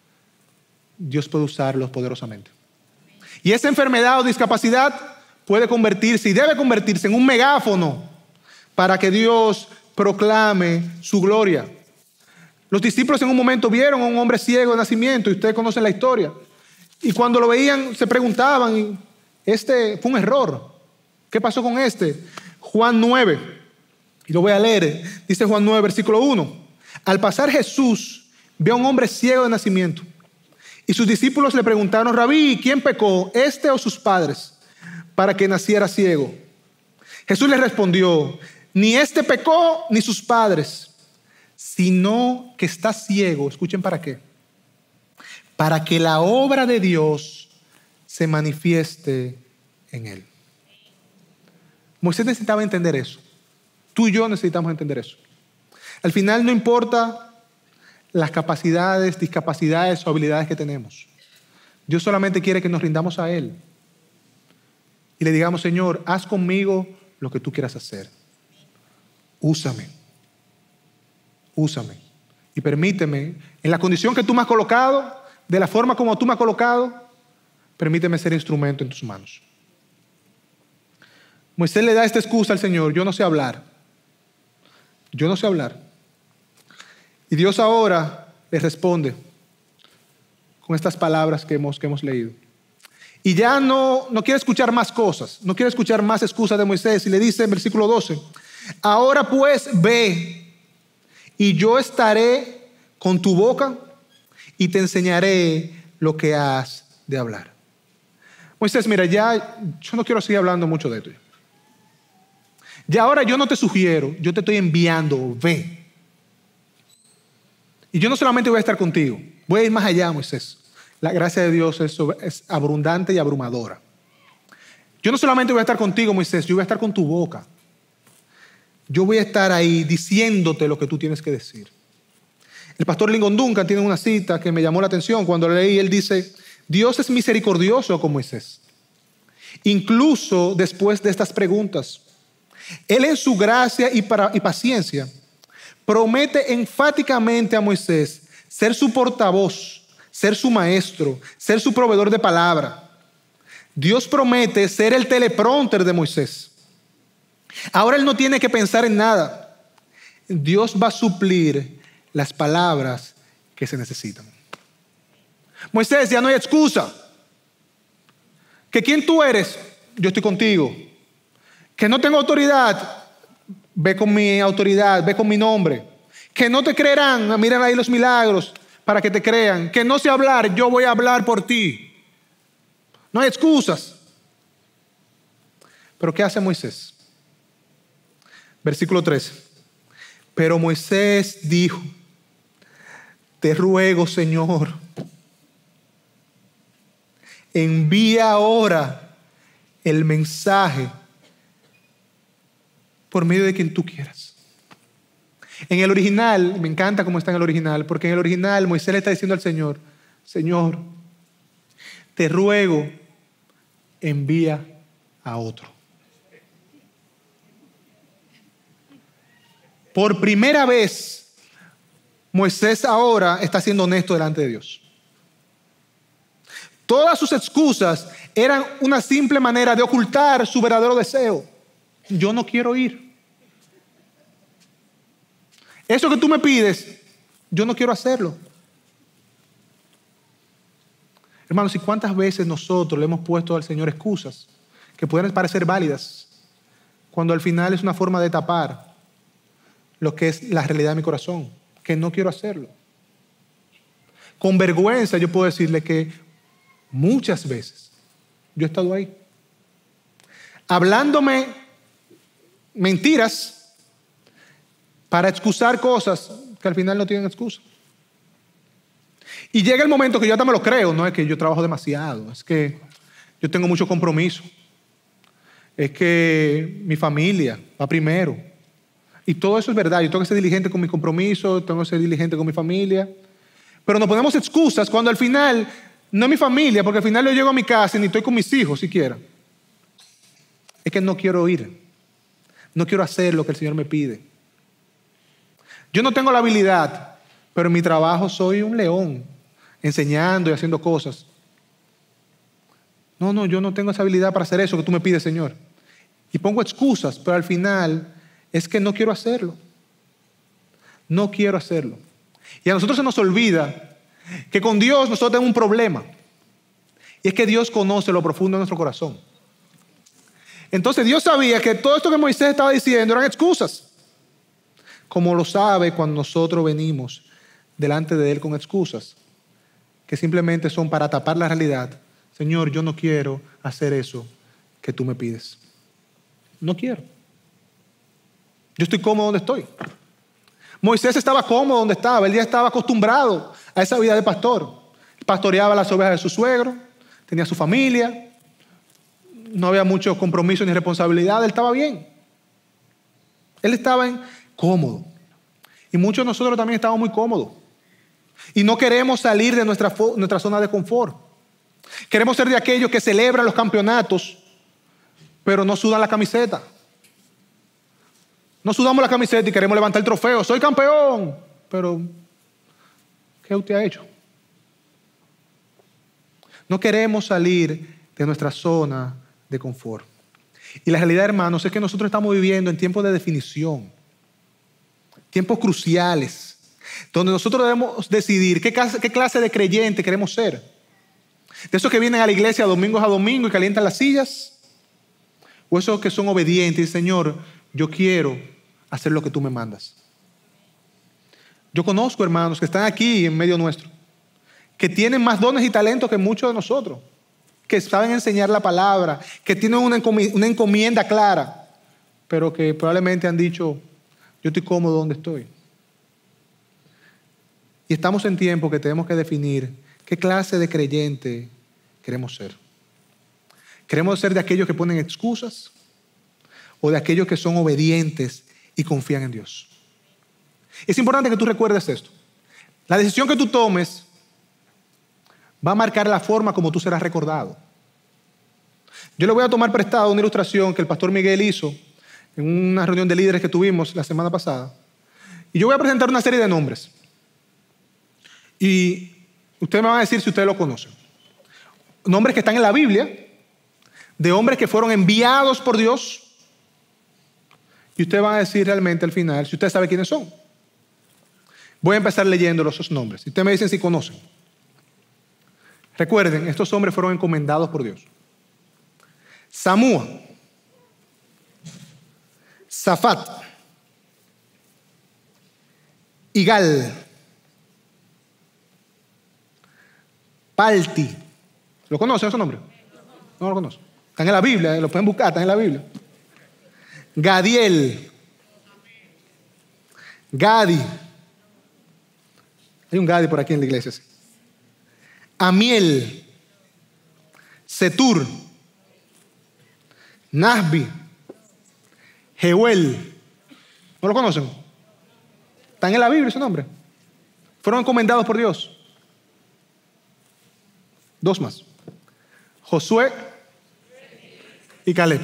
Dios puede usarlos poderosamente. Y esa enfermedad o discapacidad puede convertirse y debe convertirse en un megáfono para que Dios proclame su gloria. Los discípulos en un momento vieron a un hombre ciego de nacimiento y ustedes conocen la historia. Y cuando lo veían se preguntaban, este fue un error. ¿Qué pasó con este? Juan nueve, y lo voy a leer, dice Juan nueve, versículo uno. Al pasar Jesús vio a un hombre ciego de nacimiento. Y sus discípulos le preguntaron, Rabí, ¿quién pecó, este o sus padres, para que naciera ciego? Jesús les respondió, ni este pecó ni sus padres, sino que está ciego. Escuchen para qué. Para que la obra de Dios se manifieste en él. Moisés necesitaba entender eso. Tú y yo necesitamos entender eso. Al final no importa las capacidades, discapacidades o habilidades que tenemos. Dios solamente quiere que nos rindamos a Él. Y le digamos, Señor, haz conmigo lo que tú quieras hacer. Úsame. Úsame. Y permíteme, en la condición que tú me has colocado, de la forma como tú me has colocado, permíteme ser instrumento en tus manos. Moisés le da esta excusa al Señor, yo no sé hablar. Yo no sé hablar. Y Dios ahora le responde con estas palabras que hemos, que hemos leído. Y ya no, no quiere escuchar más cosas, no quiere escuchar más excusas de Moisés. Y le dice en versículo doce, ahora pues ve, y yo estaré con tu boca y te enseñaré lo que has de hablar. Moisés, mira, ya yo no quiero seguir hablando mucho de esto. Ya ahora yo no te sugiero, yo te estoy enviando, ve. Y yo no solamente voy a estar contigo, voy a ir más allá, Moisés. La gracia de Dios es, es abundante y abrumadora. Yo no solamente voy a estar contigo, Moisés, yo voy a estar con tu boca. Yo voy a estar ahí diciéndote lo que tú tienes que decir. El pastor Lincoln Duncan tiene una cita que me llamó la atención. Cuando la leí, él dice, Dios es misericordioso con Moisés. Incluso después de estas preguntas, Él en su gracia y, para, y paciencia promete enfáticamente a Moisés ser su portavoz, ser su maestro, ser su proveedor de palabra. Dios promete ser el teleprompter de Moisés. Ahora él no tiene que pensar en nada. Dios va a suplir las palabras que se necesitan. Moisés, ya no hay excusa. ¿Que quién tú eres? Yo estoy contigo. ¿Que no tengo autoridad? Ve con mi autoridad, ve con mi nombre. Que no te creerán, miren ahí los milagros para que te crean. Que no sé hablar, yo voy a hablar por ti. No hay excusas. Pero ¿qué hace Moisés? Versículo trece. Pero Moisés dijo, te ruego, Señor, envía ahora el mensaje por medio de quien tú quieras. En el original, me encanta cómo está en el original, porque en el original Moisés le está diciendo al Señor, Señor, te ruego, envía a otro. Por primera vez, Moisés ahora está siendo honesto delante de Dios. Todas sus excusas eran una simple manera de ocultar su verdadero deseo. Yo no quiero ir. Eso que tú me pides, yo no quiero hacerlo. Hermanos, ¿y cuántas veces nosotros le hemos puesto al Señor excusas que pueden parecer válidas, cuando al final es una forma de tapar lo que es la realidad de mi corazón, que no quiero hacerlo? Con vergüenza yo puedo decirle que muchas veces yo he estado ahí, hablándome mentiras para excusar cosas que al final no tienen excusa. Y llega el momento que yo hasta me lo creo, no es que yo trabajo demasiado, es que yo tengo mucho compromiso, es que mi familia va primero. Y todo eso es verdad, yo tengo que ser diligente con mi compromiso, tengo que ser diligente con mi familia. Pero nos ponemos excusas cuando al final no es mi familia, porque al final yo llego a mi casa y ni estoy con mis hijos siquiera. Es que no quiero ir, no quiero hacer lo que el Señor me pide. Yo no tengo la habilidad, pero en mi trabajo soy un león, enseñando y haciendo cosas. No, no, yo no tengo esa habilidad para hacer eso que tú me pides, Señor. Y pongo excusas, pero al final es que no quiero hacerlo. No quiero hacerlo. Y a nosotros se nos olvida que con Dios nosotros tenemos un problema. Y es que Dios conoce lo profundo de nuestro corazón. Entonces Dios sabía que todo esto que Moisés estaba diciendo eran excusas. Como lo sabe cuando nosotros venimos delante de Él con excusas, que simplemente son para tapar la realidad. Señor, yo no quiero hacer eso que tú me pides. No quiero. Yo estoy cómodo donde estoy. Moisés estaba cómodo donde estaba. Él ya estaba acostumbrado a esa vida de pastor. Pastoreaba las ovejas de su suegro, tenía su familia, no había mucho compromiso ni responsabilidad. Él estaba bien. Él estaba en, cómodo. Y muchos de nosotros también estamos muy cómodos. Y no queremos salir de nuestra, nuestra zona de confort. Queremos ser de aquellos que celebran los campeonatos, pero no sudan la camiseta. No sudamos la camiseta y queremos levantar el trofeo. Soy campeón. Pero, ¿qué usted ha hecho? No queremos salir de nuestra zona de confort. Y la realidad, hermanos, es que nosotros estamos viviendo en tiempos de definición. Tiempos cruciales. Donde nosotros debemos decidir qué clase, qué clase de creyente queremos ser. De esos que vienen a la iglesia domingos a domingo y calientan las sillas. O esos que son obedientes y Señor, yo quiero hacer lo que tú me mandas. Yo conozco hermanos que están aquí en medio nuestro, que tienen más dones y talentos que muchos de nosotros, que saben enseñar la palabra, que tienen una encomienda, una encomienda clara, pero que probablemente han dicho, yo estoy cómodo donde estoy. Y estamos en tiempo que tenemos que definir qué clase de creyente queremos ser. ¿Queremos ser de aquellos que ponen excusas o de aquellos que son obedientes y confían en Dios? Es importante que tú recuerdes esto. La decisión que tú tomes va a marcar la forma como tú serás recordado. Yo le voy a tomar prestado una ilustración que el pastor Miguel hizo en una reunión de líderes que tuvimos la semana pasada. Y yo voy a presentar una serie de nombres. Y ustedes me van a decir si ustedes lo conocen. Nombres que están en la Biblia, de hombres que fueron enviados por Dios. Y ustedes van a decir realmente al final si ustedes saben quiénes son. Voy a empezar leyéndolos esos nombres. Y ustedes me dicen si conocen. Recuerden, estos hombres fueron encomendados por Dios. Samúa, Zafat, Igal, Palti. ¿Lo conocen esos nombres? No lo conocen. Están en la Biblia, lo pueden buscar, están en la Biblia. Gadiel, Gadi. Hay un Gadi por aquí en la iglesia. Sí. Amiel. Setur. Nasbi. Jeuel. ¿No lo conocen? Están en la Biblia ese nombre. Fueron encomendados por Dios. Dos más. Josué y Caleb.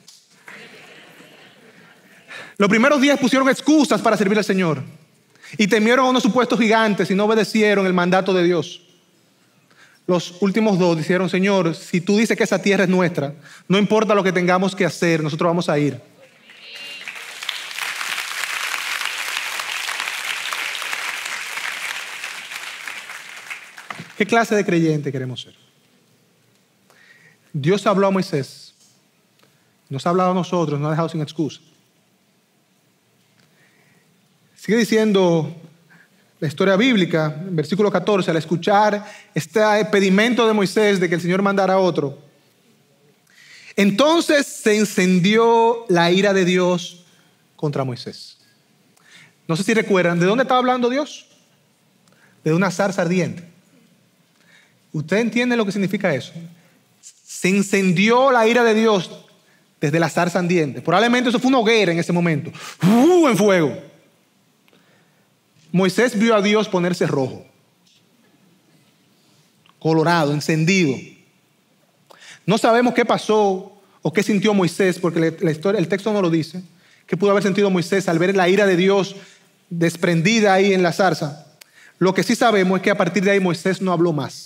Los primeros días pusieron excusas para servir al Señor y temieron a unos supuestos gigantes y no obedecieron el mandato de Dios. Los últimos dos dijeron: Señor, si tú dices que esa tierra es nuestra, no importa lo que tengamos que hacer, nosotros vamos a ir. ¿Qué clase de creyente queremos ser? Dios habló a Moisés, nos ha hablado a nosotros, nos ha dejado sin excusa. Sigue diciendo la historia bíblica, en versículo catorce, al escuchar este pedimento de Moisés de que el Señor mandara a otro, entonces se encendió la ira de Dios contra Moisés. No sé si recuerdan, ¿de dónde estaba hablando Dios? De una zarza ardiente. ¿Usted entiende lo que significa eso? Se encendió la ira de Dios desde la zarza ardiente. Probablemente eso fue una hoguera en ese momento. ¡Uh! En fuego. Moisés vio a Dios ponerse rojo, colorado, encendido. No sabemos qué pasó o qué sintió Moisés, porque la historia, el texto no lo dice. ¿Qué pudo haber sentido Moisés al ver la ira de Dios desprendida ahí en la zarza? Lo que sí sabemos es que a partir de ahí Moisés no habló más.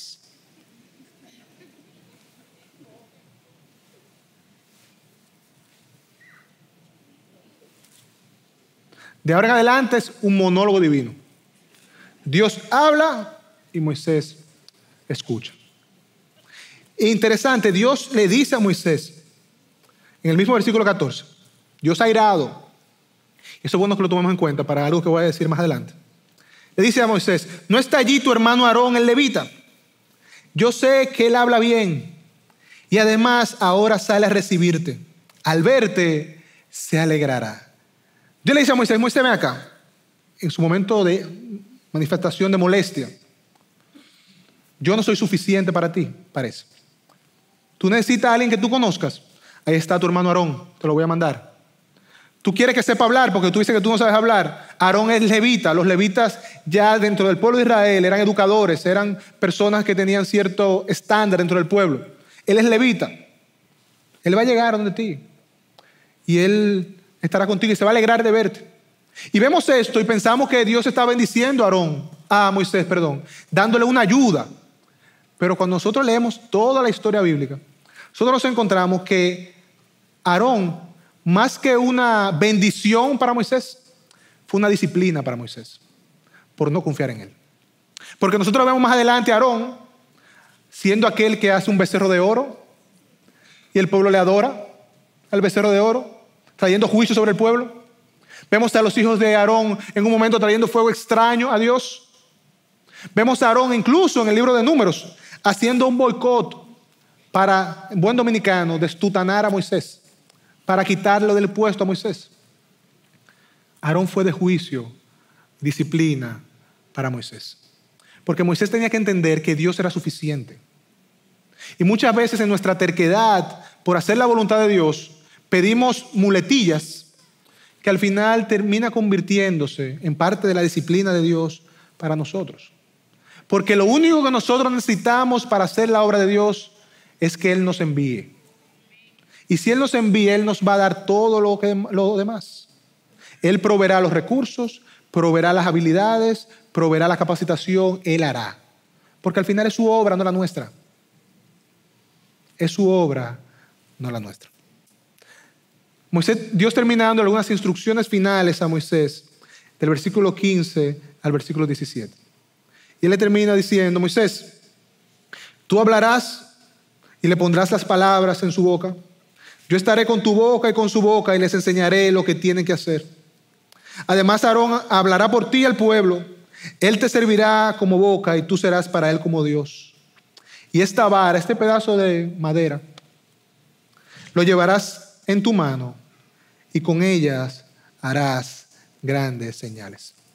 De ahora en adelante es un monólogo divino. Dios habla y Moisés escucha. E interesante, Dios le dice a Moisés, en el mismo versículo catorce, Dios airado, eso es bueno que lo tomemos en cuenta para algo que voy a decir más adelante. Le dice a Moisés: ¿no está allí tu hermano Aarón el levita? Yo sé que él habla bien y además ahora sale a recibirte. Al verte se alegrará. Dios le dice a Moisés: Moisés, ven acá. En su momento de manifestación de molestia, yo no soy suficiente para ti, parece. Tú necesitas a alguien que tú conozcas. Ahí está tu hermano Aarón, te lo voy a mandar. Tú quieres que sepa hablar porque tú dices que tú no sabes hablar. Aarón es levita. Los levitas ya dentro del pueblo de Israel eran educadores, eran personas que tenían cierto estándar dentro del pueblo. Él es levita. Él va a llegar donde ti y él estará contigo y se va a alegrar de verte. Y vemos esto y pensamos que Dios está bendiciendo a Aarón, a Moisés, perdón, dándole una ayuda. Pero cuando nosotros leemos toda la historia bíblica, nosotros nos encontramos que Aarón, más que una bendición para Moisés, fue una disciplina para Moisés, por no confiar en él. Porque nosotros vemos más adelante a Aarón siendo aquel que hace un becerro de oro y el pueblo le adora al becerro de oro, trayendo juicio sobre el pueblo. Vemos a los hijos de Aarón en un momento trayendo fuego extraño a Dios. Vemos a Aarón incluso en el libro de Números haciendo un boicot para, en buen dominicano, destutanar a Moisés, para quitarlo del puesto a Moisés. Aarón fue de juicio, disciplina para Moisés. Porque Moisés tenía que entender que Dios era suficiente. Y muchas veces en nuestra terquedad por hacer la voluntad de Dios, pedimos muletillas que al final termina convirtiéndose en parte de la disciplina de Dios para nosotros. Porque lo único que nosotros necesitamos para hacer la obra de Dios es que Él nos envíe. Y si Él nos envía, Él nos va a dar todo lo, que, lo demás. Él proveerá los recursos, proveerá las habilidades, proveerá la capacitación, Él hará. Porque al final es su obra, no la nuestra. Es su obra, no la nuestra. Moisés, Dios termina dando algunas instrucciones finales a Moisés, del versículo quince al versículo diecisiete. Y él le termina diciendo: Moisés, tú hablarás y le pondrás las palabras en su boca. Yo estaré con tu boca y con su boca y les enseñaré lo que tienen que hacer. Además, Aarón hablará por ti al pueblo. Él te servirá como boca y tú serás para él como Dios. Y esta vara, este pedazo de madera, lo llevarás en tu mano y con ellas harás grandes señales.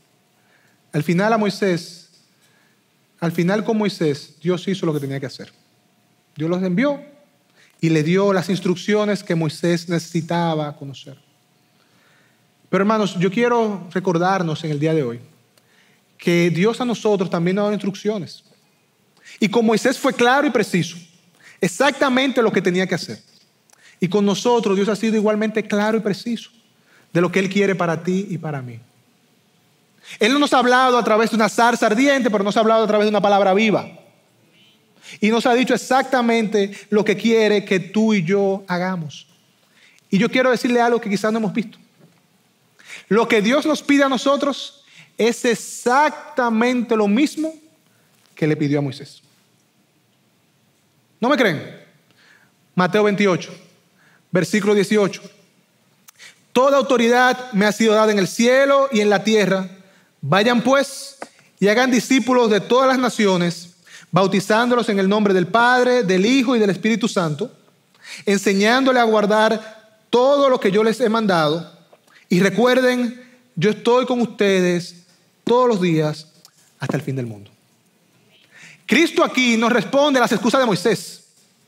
Al final a Moisés, al final con Moisés, Dios hizo lo que tenía que hacer. Dios los envió y le dio las instrucciones que Moisés necesitaba conocer. Pero hermanos, yo quiero recordarnos en el día de hoy que Dios a nosotros también nos ha dado instrucciones. Y con Moisés fue claro y preciso, exactamente lo que tenía que hacer. Y con nosotros Dios ha sido igualmente claro y preciso de lo que Él quiere para ti y para mí. Él no nos ha hablado a través de una zarza ardiente, pero nos ha hablado a través de una palabra viva. Y nos ha dicho exactamente lo que quiere que tú y yo hagamos. Y yo quiero decirle algo que quizás no hemos visto. Lo que Dios nos pide a nosotros es exactamente lo mismo que le pidió a Moisés. ¿No me creen? Mateo veintiocho, versículo dieciocho. Toda autoridad me ha sido dada en el cielo y en la tierra. Vayan pues y hagan discípulos de todas las naciones, bautizándolos en el nombre del Padre, del Hijo y del Espíritu Santo, enseñándole a guardar todo lo que yo les he mandado. Y recuerden, yo estoy con ustedes todos los días hasta el fin del mundo. Cristo aquí nos responde a las excusas de Moisés.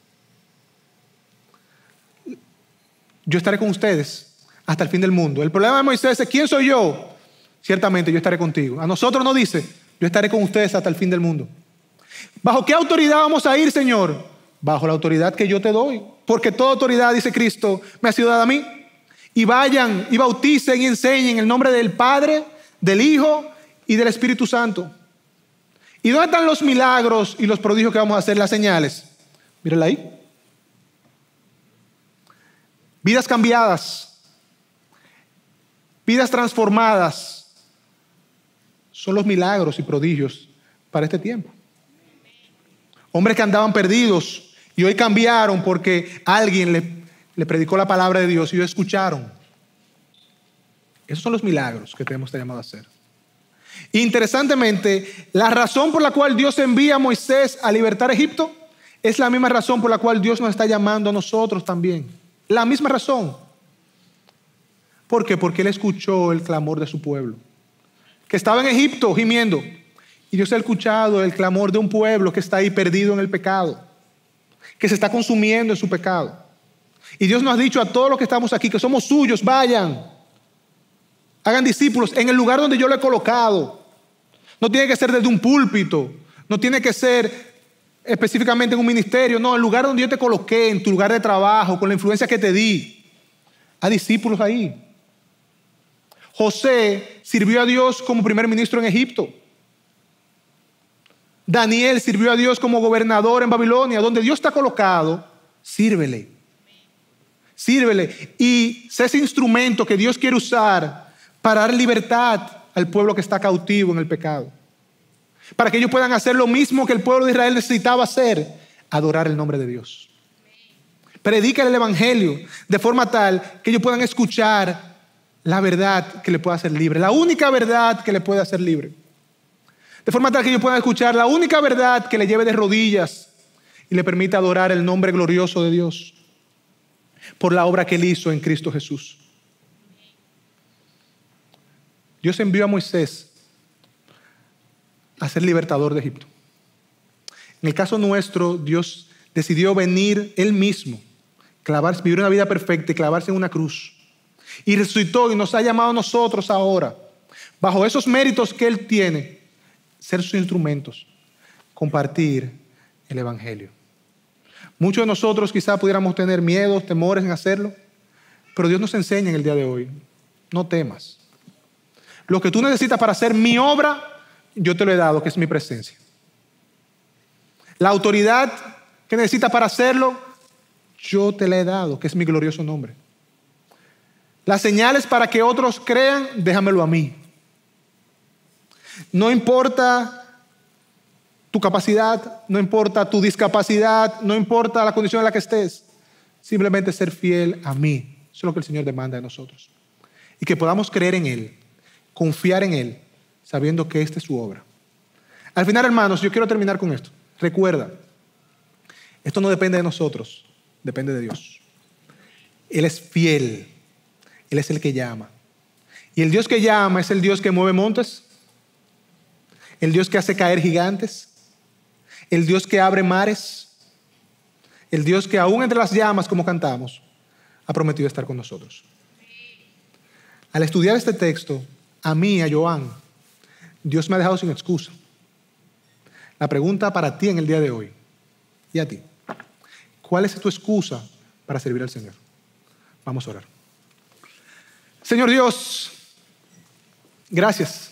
Yo estaré con ustedes hasta el fin del mundo. El problema de Moisés es: ¿quién soy yo? Ciertamente yo estaré contigo. A nosotros no dice: yo estaré con ustedes hasta el fin del mundo. ¿Bajo qué autoridad vamos a ir, Señor? Bajo la autoridad que yo te doy. Porque toda autoridad, dice Cristo, me ha sido dada a mí. Y vayan y bauticen y enseñen en el nombre del Padre, del Hijo y del Espíritu Santo. ¿Y dónde están los milagros y los prodigios que vamos a hacer, las señales? Mírenla ahí. Vidas cambiadas, vidas transformadas, son los milagros y prodigios para este tiempo. Hombres que andaban perdidos y hoy cambiaron porque alguien le, le predicó la palabra de Dios y ellos escucharon. Esos son los milagros que tenemos llamado a hacer. Interesantemente, la razón por la cual Dios envía a Moisés a libertar a Egipto es la misma razón por la cual Dios nos está llamando a nosotros también. La misma razón. ¿Por qué? Porque Él escuchó el clamor de su pueblo, que estaba en Egipto gimiendo. Y Dios ha escuchado el clamor de un pueblo que está ahí perdido en el pecado, que se está consumiendo en su pecado. Y Dios nos ha dicho a todos los que estamos aquí que somos suyos: vayan, hagan discípulos en el lugar donde yo lo he colocado. No tiene que ser desde un púlpito, no tiene que ser específicamente en un ministerio, no, el lugar donde yo te coloqué, en tu lugar de trabajo, con la influencia que te di. Hay discípulos ahí. José sirvió a Dios como primer ministro en Egipto. Daniel sirvió a Dios como gobernador en Babilonia. Donde Dios te ha colocado, sírvele. Sírvele y sé ese instrumento que Dios quiere usar para dar libertad al pueblo que está cautivo en el pecado. Para que ellos puedan hacer lo mismo que el pueblo de Israel necesitaba hacer: adorar el nombre de Dios. Predica el evangelio de forma tal que ellos puedan escuchar la verdad que le pueda hacer libre, la única verdad que le puede hacer libre. De forma tal que ellos puedan escuchar la única verdad que le lleve de rodillas y le permita adorar el nombre glorioso de Dios por la obra que Él hizo en Cristo Jesús. Dios envió a Moisés a ser libertador de Egipto. En el caso nuestro, Dios decidió venir Él mismo, clavarse, vivir una vida perfecta y clavarse en una cruz. Y resucitó y nos ha llamado a nosotros ahora, bajo esos méritos que Él tiene, ser sus instrumentos, compartir el evangelio. Muchos de nosotros quizás pudiéramos tener miedos, temores en hacerlo, pero Dios nos enseña en el día de hoy: no temas. Lo que tú necesitas para hacer mi obra, yo te lo he dado, que es mi presencia. La autoridad que necesitas para hacerlo, yo te la he dado, que es mi glorioso nombre. Las señales para que otros crean, déjamelo a mí. No importa tu capacidad, no importa tu discapacidad, no importa la condición en la que estés, simplemente ser fiel a mí. Eso es lo que el Señor demanda de nosotros. Y que podamos creer en Él, confiar en Él, sabiendo que esta es su obra. Al final, hermanos, yo quiero terminar con esto. Recuerda, esto no depende de nosotros, depende de Dios. Él es fiel, Él es el que llama. Y el Dios que llama es el Dios que mueve montes el Dios que hace caer gigantes, el Dios que abre mares, el Dios que aún entre las llamas, como cantamos, ha prometido estar con nosotros. Al estudiar este texto, a mí, a Joan, Dios me ha dejado sin excusa. La pregunta para ti en el día de hoy, y a ti, ¿cuál es tu excusa para servir al Señor? Vamos a orar. Señor Dios, gracias.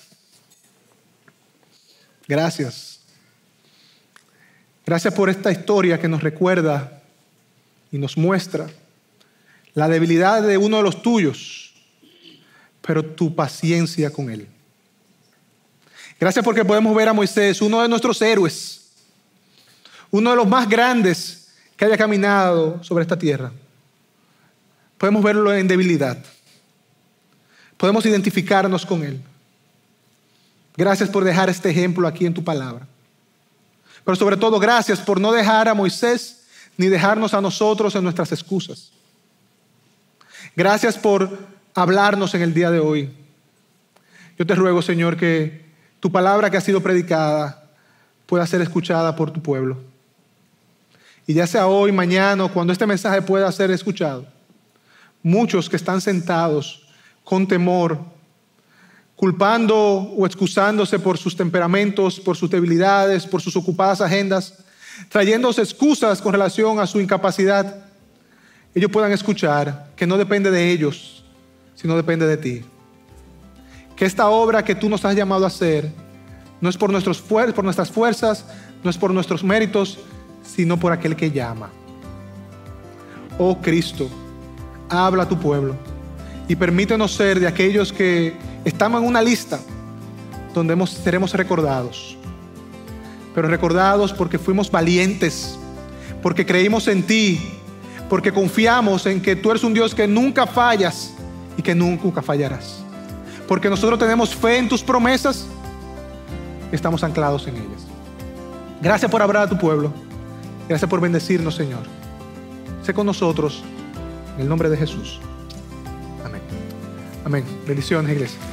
Gracias. Gracias por esta historia que nos recuerda y nos muestra la debilidad de uno de los tuyos, pero tu paciencia con él. Gracias porque podemos ver a Moisés, uno de nuestros héroes, uno de los más grandes que haya caminado sobre esta tierra. Podemos verlo en debilidad. Podemos identificarnos con él. Gracias por dejar este ejemplo aquí en tu palabra. Pero sobre todo, gracias por no dejar a Moisés ni dejarnos a nosotros en nuestras excusas. Gracias por hablarnos en el día de hoy. Yo te ruego, Señor, que tu palabra que ha sido predicada pueda ser escuchada por tu pueblo. Y ya sea hoy, mañana, cuando este mensaje pueda ser escuchado, muchos que están sentados con temor, culpando o excusándose por sus temperamentos, por sus debilidades, por sus ocupadas agendas, trayéndose excusas con relación a su incapacidad, ellos puedan escuchar que no depende de ellos, sino depende de ti. Que esta obra que tú nos has llamado a hacer no es por, nuestros fuer- por nuestras fuerzas, no es por nuestros méritos, sino por aquel que llama. Oh Cristo, habla a tu pueblo y permítenos ser de aquellos que estamos en una lista donde hemos, seremos recordados, pero recordados porque fuimos valientes, porque creímos en ti, porque confiamos en que tú eres un Dios que nunca fallas y que nunca fallarás, porque nosotros tenemos fe en tus promesas, estamos anclados en ellas. Gracias por hablar a tu pueblo, gracias por bendecirnos, Señor. Sé con nosotros en el nombre de Jesús. Amén. Amén. Bendiciones, iglesia.